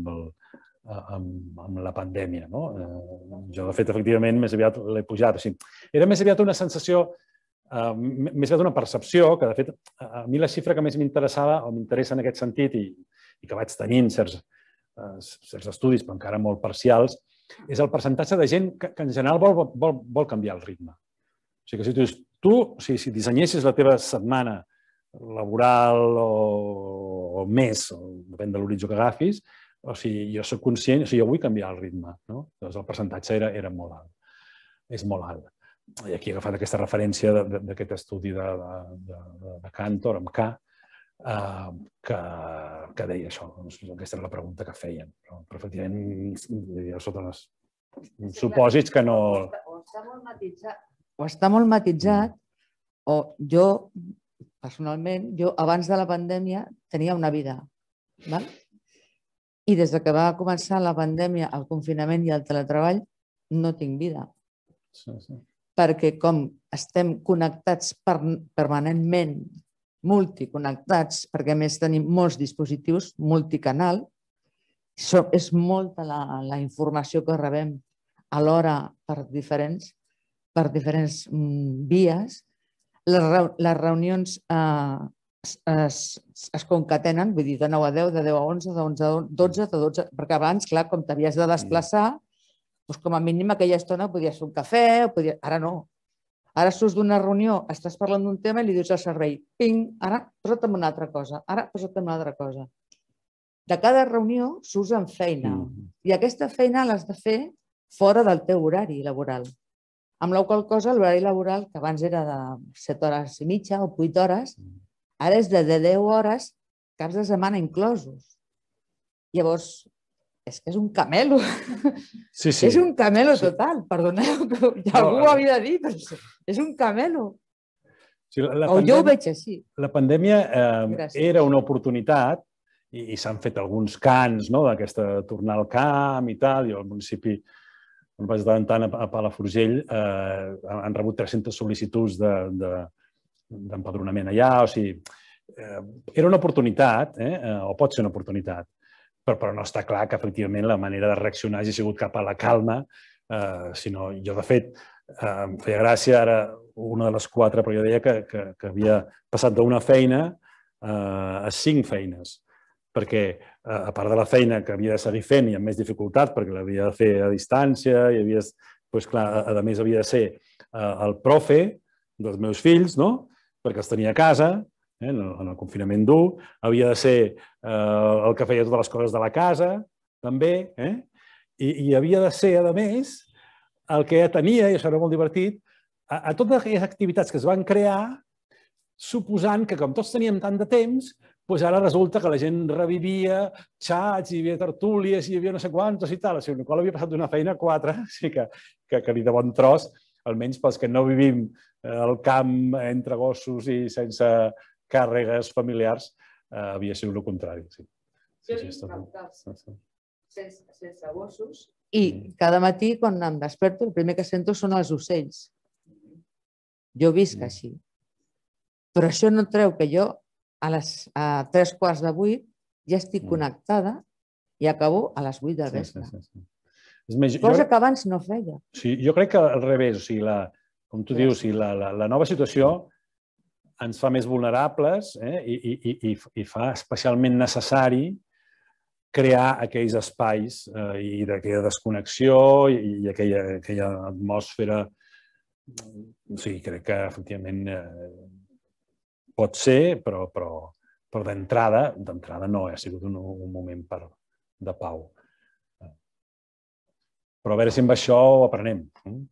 Speaker 2: amb la pandèmia. Jo, de fet, efectivament, més aviat l'he pujat. Era més aviat una sensació, més aviat una percepció, que, de fet, a mi la xifra que més m'interessava o m'interessa en aquest sentit i que vaig tenint certs estudis, però encara molt parcials, és el percentatge de gent que en general vol canviar el ritme. O sigui que si tu dius, si dissenyessis la teva setmana laboral o més, depèn de l'horitzó que agafis, o sigui, jo soc conscient, jo vull canviar el ritme. Llavors el percentatge era molt alt. És molt alt. I aquí he agafat aquesta referència d'aquest estudi de Cantor, amb K, que deia això. Aquesta era la pregunta que feien. Però efectivament, sota els supòsits que no...
Speaker 5: O està molt matitzat, o jo, personalment, abans de la pandèmia tenia una vida. I des que va començar la pandèmia, el confinament i el teletreball, no tinc vida. Perquè com estem connectats permanentment, multiconnectats, perquè a més tenim molts dispositius multicanal, és molta la informació que rebem alhora per diferents vies. Les reunions es concatenen, vull dir, de 9 a 10, de 10 a 11, de 11 a 12, de 12, perquè abans, clar, com t'havies de desplaçar, com a mínim aquella estona podies fer un cafè, ara no. Ara surts d'una reunió, estàs parlant d'un tema i li dius al servei, ping, ara posa't en una altra cosa, ara posa't en una altra cosa. De cada reunió surts amb feina i aquesta feina l'has de fer fora del teu horari laboral. Amb la qual cosa l'horari laboral, que abans era de 7 hores i mitja o 8 hores, ara és de 10 hores, caps de setmana inclosos. Llavors, és que és un camelo. És un camelo total. Perdoneu, que algú ho havia de dir, però és un camelo. O jo ho veig així.
Speaker 2: La pandèmia era una oportunitat i s'han fet alguns cants d'aquesta tornar al camp i tal. Jo al municipi, quan vaig de tant a Palafrugell, han rebut 300 sol·licituds d'empadronament allà. O sigui, era una oportunitat, o pot ser una oportunitat, però no està clar que efectivament la manera de reaccionar hagi sigut cap a la calma, sinó jo, de fet, em feia gràcia ara una de les 4, però jo deia que havia passat d'una feina a 5 feines, perquè a part de la feina que havia de seguir fent i amb més dificultat, perquè l'havia de fer a distància, i a més havia de ser el profe dels meus fills, perquè els tenia a casa, en el confinament dur, havia de ser el que feia totes les coses de la casa, també, i havia de ser, a més, el que tenia, i això era molt divertit, a totes aquelles activitats que es van crear, suposant que, com tots teníem tant de temps, doncs ara resulta que la gent revivia xats, hi havia tertúlies, hi havia no sé quantos i tal. O sigui, el qual havia passat d'una feina a 4, que li de bon tros almenys pels que no vivim al camp entre gossos i sense càrregues familiars, havia sigut el contrari.
Speaker 5: Jo vinc captals sense gossos i cada matí quan em desperto el primer que sento són els ocells. Jo visc així. Però això no treu que jo a 7:45 ja estic connectada i acabo a les 8 del vespre. Cosa que abans no feia.
Speaker 2: Sí, jo crec que al revés, com tu dius, la nova situació ens fa més vulnerables i fa especialment necessari crear aquells espais i d'aquella desconnexió i aquella atmosfera. Sí, crec que efectivament pot ser, però d'entrada no ha sigut un moment de pau. Però a veure si amb això ho aprenem.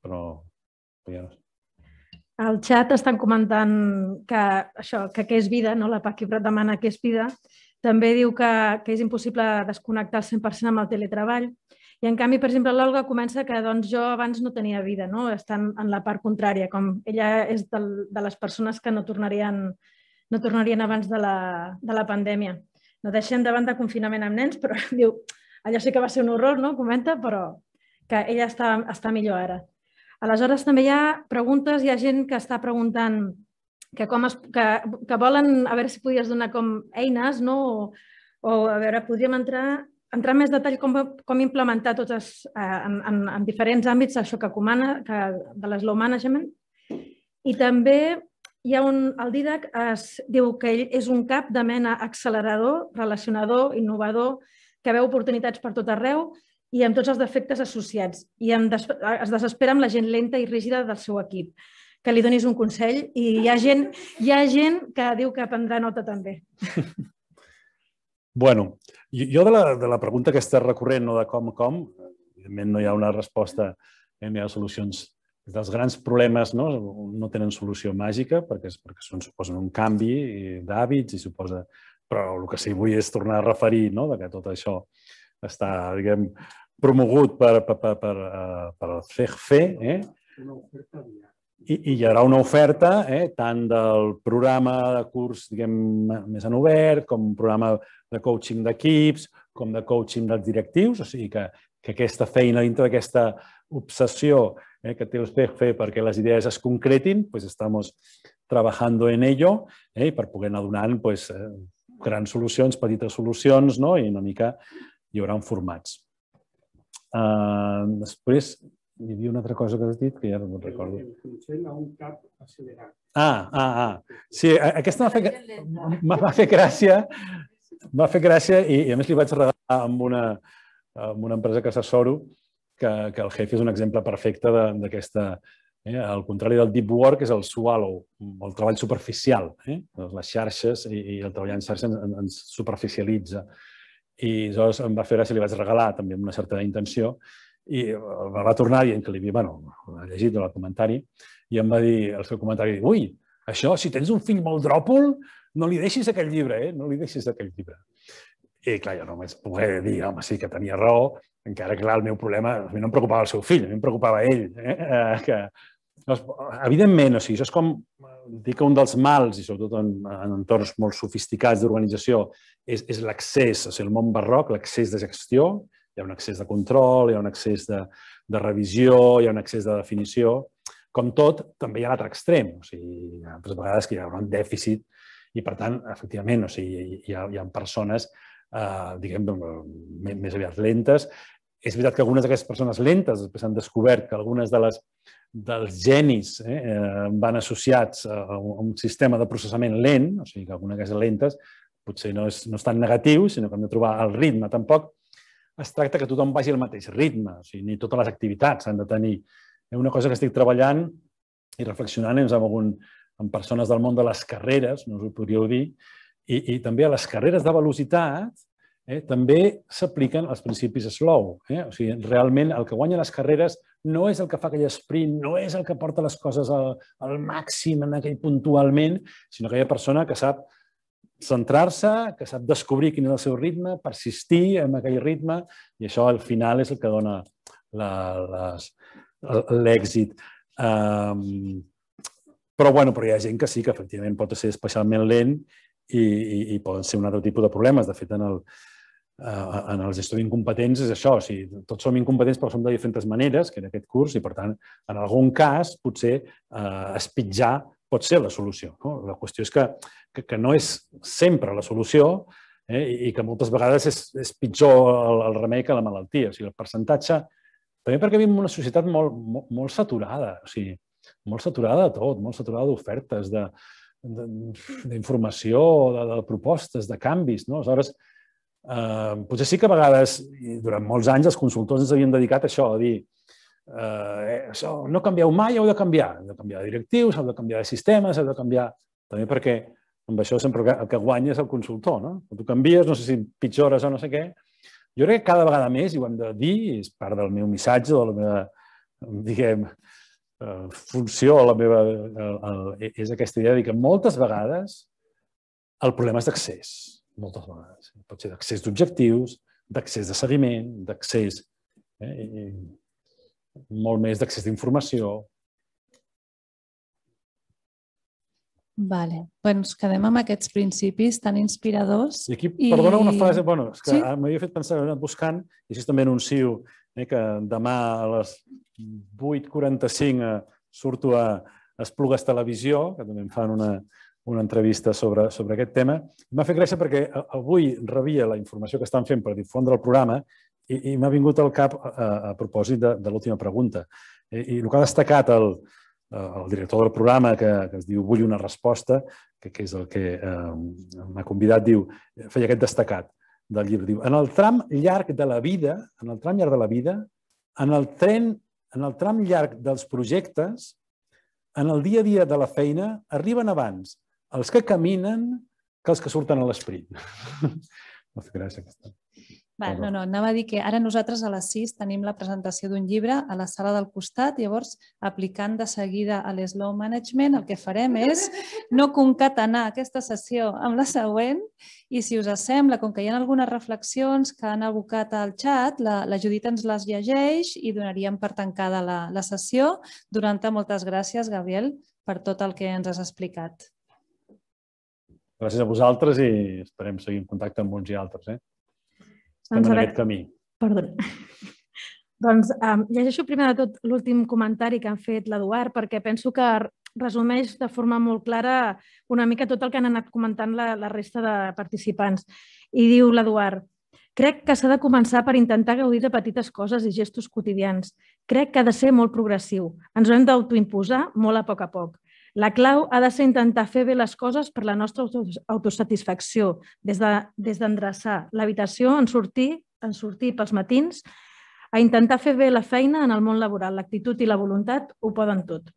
Speaker 3: Al xat estan comentant que què és vida, la Paqui demana què és vida. També diu que és impossible desconnectar al 100% amb el teletreball. I, en canvi, per exemple, l'Olga comença que jo abans no tenia vida, estan en la part contrària, com ella és de les persones que no tornarien abans de la pandèmia. No deixem davant de confinament amb nens, però diu, allò sí que va ser un horror, comenta, però que ella està millor ara. Aleshores, també hi ha preguntes, hi ha gent que està preguntant que volen, a veure si podies donar com eines, o a veure, podríem entrar en més detall com implementar totes en diferents àmbits això que comana de l'slow management. I també hi ha el Didac diu que ell és un cap de mena accelerador, relacionador, innovador, que veu oportunitats per tot arreu i amb tots els defectes associats. I es desespera amb la gent lenta i rígida del seu equip. Que li donis un consell i hi ha gent que diu que prendrà nota també.
Speaker 2: Bueno, jo de la pregunta aquesta recurrent, de com, evidentment no hi ha una resposta, no hi ha solucions. Els grans problemes no tenen solució màgica perquè suposen un canvi d'hàbits i suposa... Però el que sí vull és tornar a referir que tot això està, diguem, promogut per el CEGFE. I hi haurà una oferta tant del programa de curs més en obert, com un programa de coaching d'equips, com de coaching dels directius. O sigui que aquesta feina dintre d'aquesta obsessió que té el CEGFE perquè les idees es concretin, estamos trabajando en ello per poder anar donant grans solucions, petites solucions i una mica hi haurà formats. Després, hi havia una altra cosa que has dit que ja no recordo. El consell a un cap accelerat. Sí, aquesta m'ha fet gràcia i a més li vaig regalar amb una empresa que assessoro que el jefe és un exemple perfecte d'aquesta, al contrari del deep work, és el swallow, el treball superficial. Les xarxes i el treballar en xarxes ens superficialitza. I llavors em va fer gràcia, li vaig regalar també amb una certa intenció i me va tornar dient que l'ha llegit el comentari i em va dir el seu comentari, ui, això, si tens un fill molt dròpol, no li deixis aquell llibre, no li deixis aquell llibre. I clar, jo només poder dir, home, sí que tenia raó, encara que el meu problema, a mi no em preocupava el seu fill, a mi em preocupava ell. Evidentment, això és com dir que un dels mals, i sobretot en entorns molt sofisticats d'organització, és l'accés, o sigui, el món barroc, l'accés de gestió, hi ha un accés de control, hi ha un accés de revisió, hi ha un accés de definició. Com tot, també hi ha l'altre extrem. O sigui, hi ha altres vegades que hi ha un dèficit i, per tant, efectivament, hi ha persones, diguem, més aviat lentes. És veritat que algunes d'aquestes persones lentes després han descobert que algunes dels genis van associats a un sistema de processament lent, o sigui que algunes d'aquestes lentes potser no és tan negatiu, sinó que hem de trobar el ritme. Tampoc es tracta que tothom vagi al mateix ritme, o sigui, ni totes les activitats han de tenir. Una cosa que estic treballant i reflexionant és amb persones del món de les carreres, no us ho podríeu dir, i també a les carreres de velocitat també s'apliquen els principis slow. O sigui, realment el que guanya les carreres no és el que fa aquell sprint, no és el que porta les coses al màxim en aquell puntualment, sinó aquella persona que sap centrar-se, que sap descobrir quin és el seu ritme, persistir en aquell ritme, i això al final és el que dona l'èxit. Però hi ha gent que sí, que efectivament pot ser especialment lent i poden ser un altre tipus de problemes. De fet, en el gestor d'incompetents és això. Tots som incompetents però som de diferents maneres, que en aquest curs, i per tant, en algun cas, potser espitjar pot ser la solució. La qüestió és que no és sempre la solució i que moltes vegades és pitjor el remei que la malaltia. El percentatge, també perquè vivim en una societat molt saturada, molt saturada de tot, molt saturada d'ofertes, d'informació, de propostes, de canvis. Aleshores, potser sí que a vegades, i durant molts anys, els consultors ens havien dedicat a això, a dir no canvieu mai, heu de canviar. Heu de canviar de directius, heu de canviar de sistemes, heu de canviar... També perquè amb això sempre el que guanya és el consultor. Quan tu canvies, no sé si pitjores o no sé què. Jo crec que cada vegada més, i ho hem de dir, és part del meu missatge, de la meva, diguem, funció, és aquesta idea de que moltes vegades el problema és d'accés. Moltes vegades. Pot ser d'accés d'objectius, d'accés de seguiment, d'accés, molt més d'accés d'informació.
Speaker 6: Vale, ens quedem amb aquests principis tan inspiradors.
Speaker 2: I aquí, perdona una frase, és que m'havia fet pensar, he anat buscant, i així també anuncio que demà a les 8:45 surto a Esplugues Televisió, que també em fan una entrevista sobre aquest tema. M'ha fet gràcia perquè avui rebia la informació que estan fent per difondre el programa i m'ha vingut al cap a propòsit de l'última pregunta. I el que ha destacat el director del programa, que es diu Vull una resposta, que és el que m'ha convidat, feia aquest destacat del llibre. Diu, en el tram llarg de la vida, en el tram llarg dels projectes, en el dia a dia de la feina, arriben abans els que caminen que els que surten a l'esperit. M'ha fet gràcia aquesta.
Speaker 6: No, anava a dir que ara nosaltres a les 6 tenim la presentació d'un llibre a la sala del costat, llavors, aplicant de seguida a l'Slow Management, el que farem és no concatenar aquesta sessió amb la següent i, si us sembla, com que hi ha algunes reflexions que han abocat al xat, la Judit ens les llegeix i donaríem per tancada la sessió. Donant-te moltes gràcies, Gabriel, per tot el que ens has explicat.
Speaker 2: Gràcies a vosaltres i esperem seguir en contacte amb uns i altres. Estem en aquest camí.
Speaker 3: Perdó. Doncs llegeixo primer de tot l'últim comentari que han fet l'Eduard, perquè penso que resumeix de forma molt clara una mica tot el que han anat comentant la resta de participants. I diu l'Eduard: crec que s'ha de començar per intentar gaudir de petites coses i gestos quotidians. Crec que ha de ser molt progressiu. Ens ho hem d'autoimposar molt a poc. La clau ha de ser intentar fer bé les coses per la nostra autosatisfacció, des d'endreçar l'habitació, en sortir pels matins, a intentar fer bé la feina en el món laboral. L'actitud i la voluntat ho poden tot.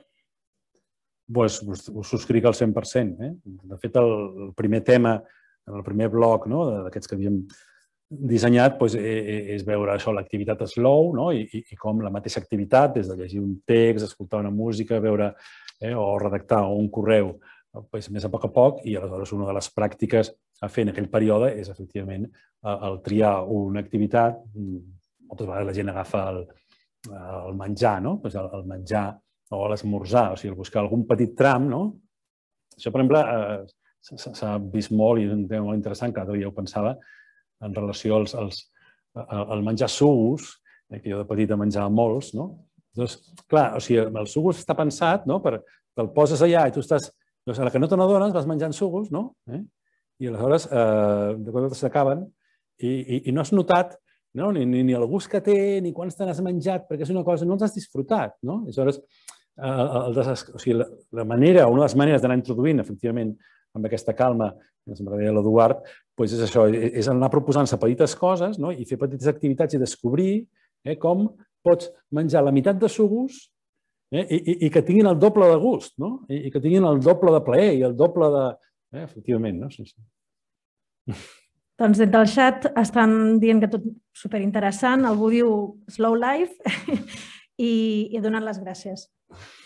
Speaker 2: Ho subscric al 100%. De fet, el primer tema, el primer bloc d'aquests que havíem dissenyat és veure això, l'activitat slow i com la mateixa activitat, des de llegir un text, escoltar una música, veure o redactar un correu més a poc, i aleshores una de les pràctiques a fer en aquell període és efectivament el triar una activitat. Moltes vegades la gent agafa el menjar, el menjar o l'esmorzar, o sigui, el buscar algun petit tram. Això, per exemple, s'ha vist molt i és un tema molt interessant, que l'altre dia ho pensava, en relació al menjar sugus, que jo de petit menjava molts. Doncs, clar, el sugus està pensat, te'l poses allà i tu estàs, a la que no te n'adones vas menjant sugus, i aleshores de cop s'acaben i no has notat ni el gust que té, ni quants te n'has menjat, perquè és una cosa, no els has disfrutat. Aleshores, una de les maneres d'anar introduint, efectivament, amb aquesta calma, que sempre deia l'Eduard, és això, és anar proposant-se petites coses i fer petites activitats i descobrir com pots menjar la meitat de sugus i que tinguin el doble de gust, i que tinguin el doble de plaer i el doble de... Efectivament, sí.
Speaker 3: Doncs des del xat estan dient que tot superinteressant, algú diu Slow Life i donant les gràcies.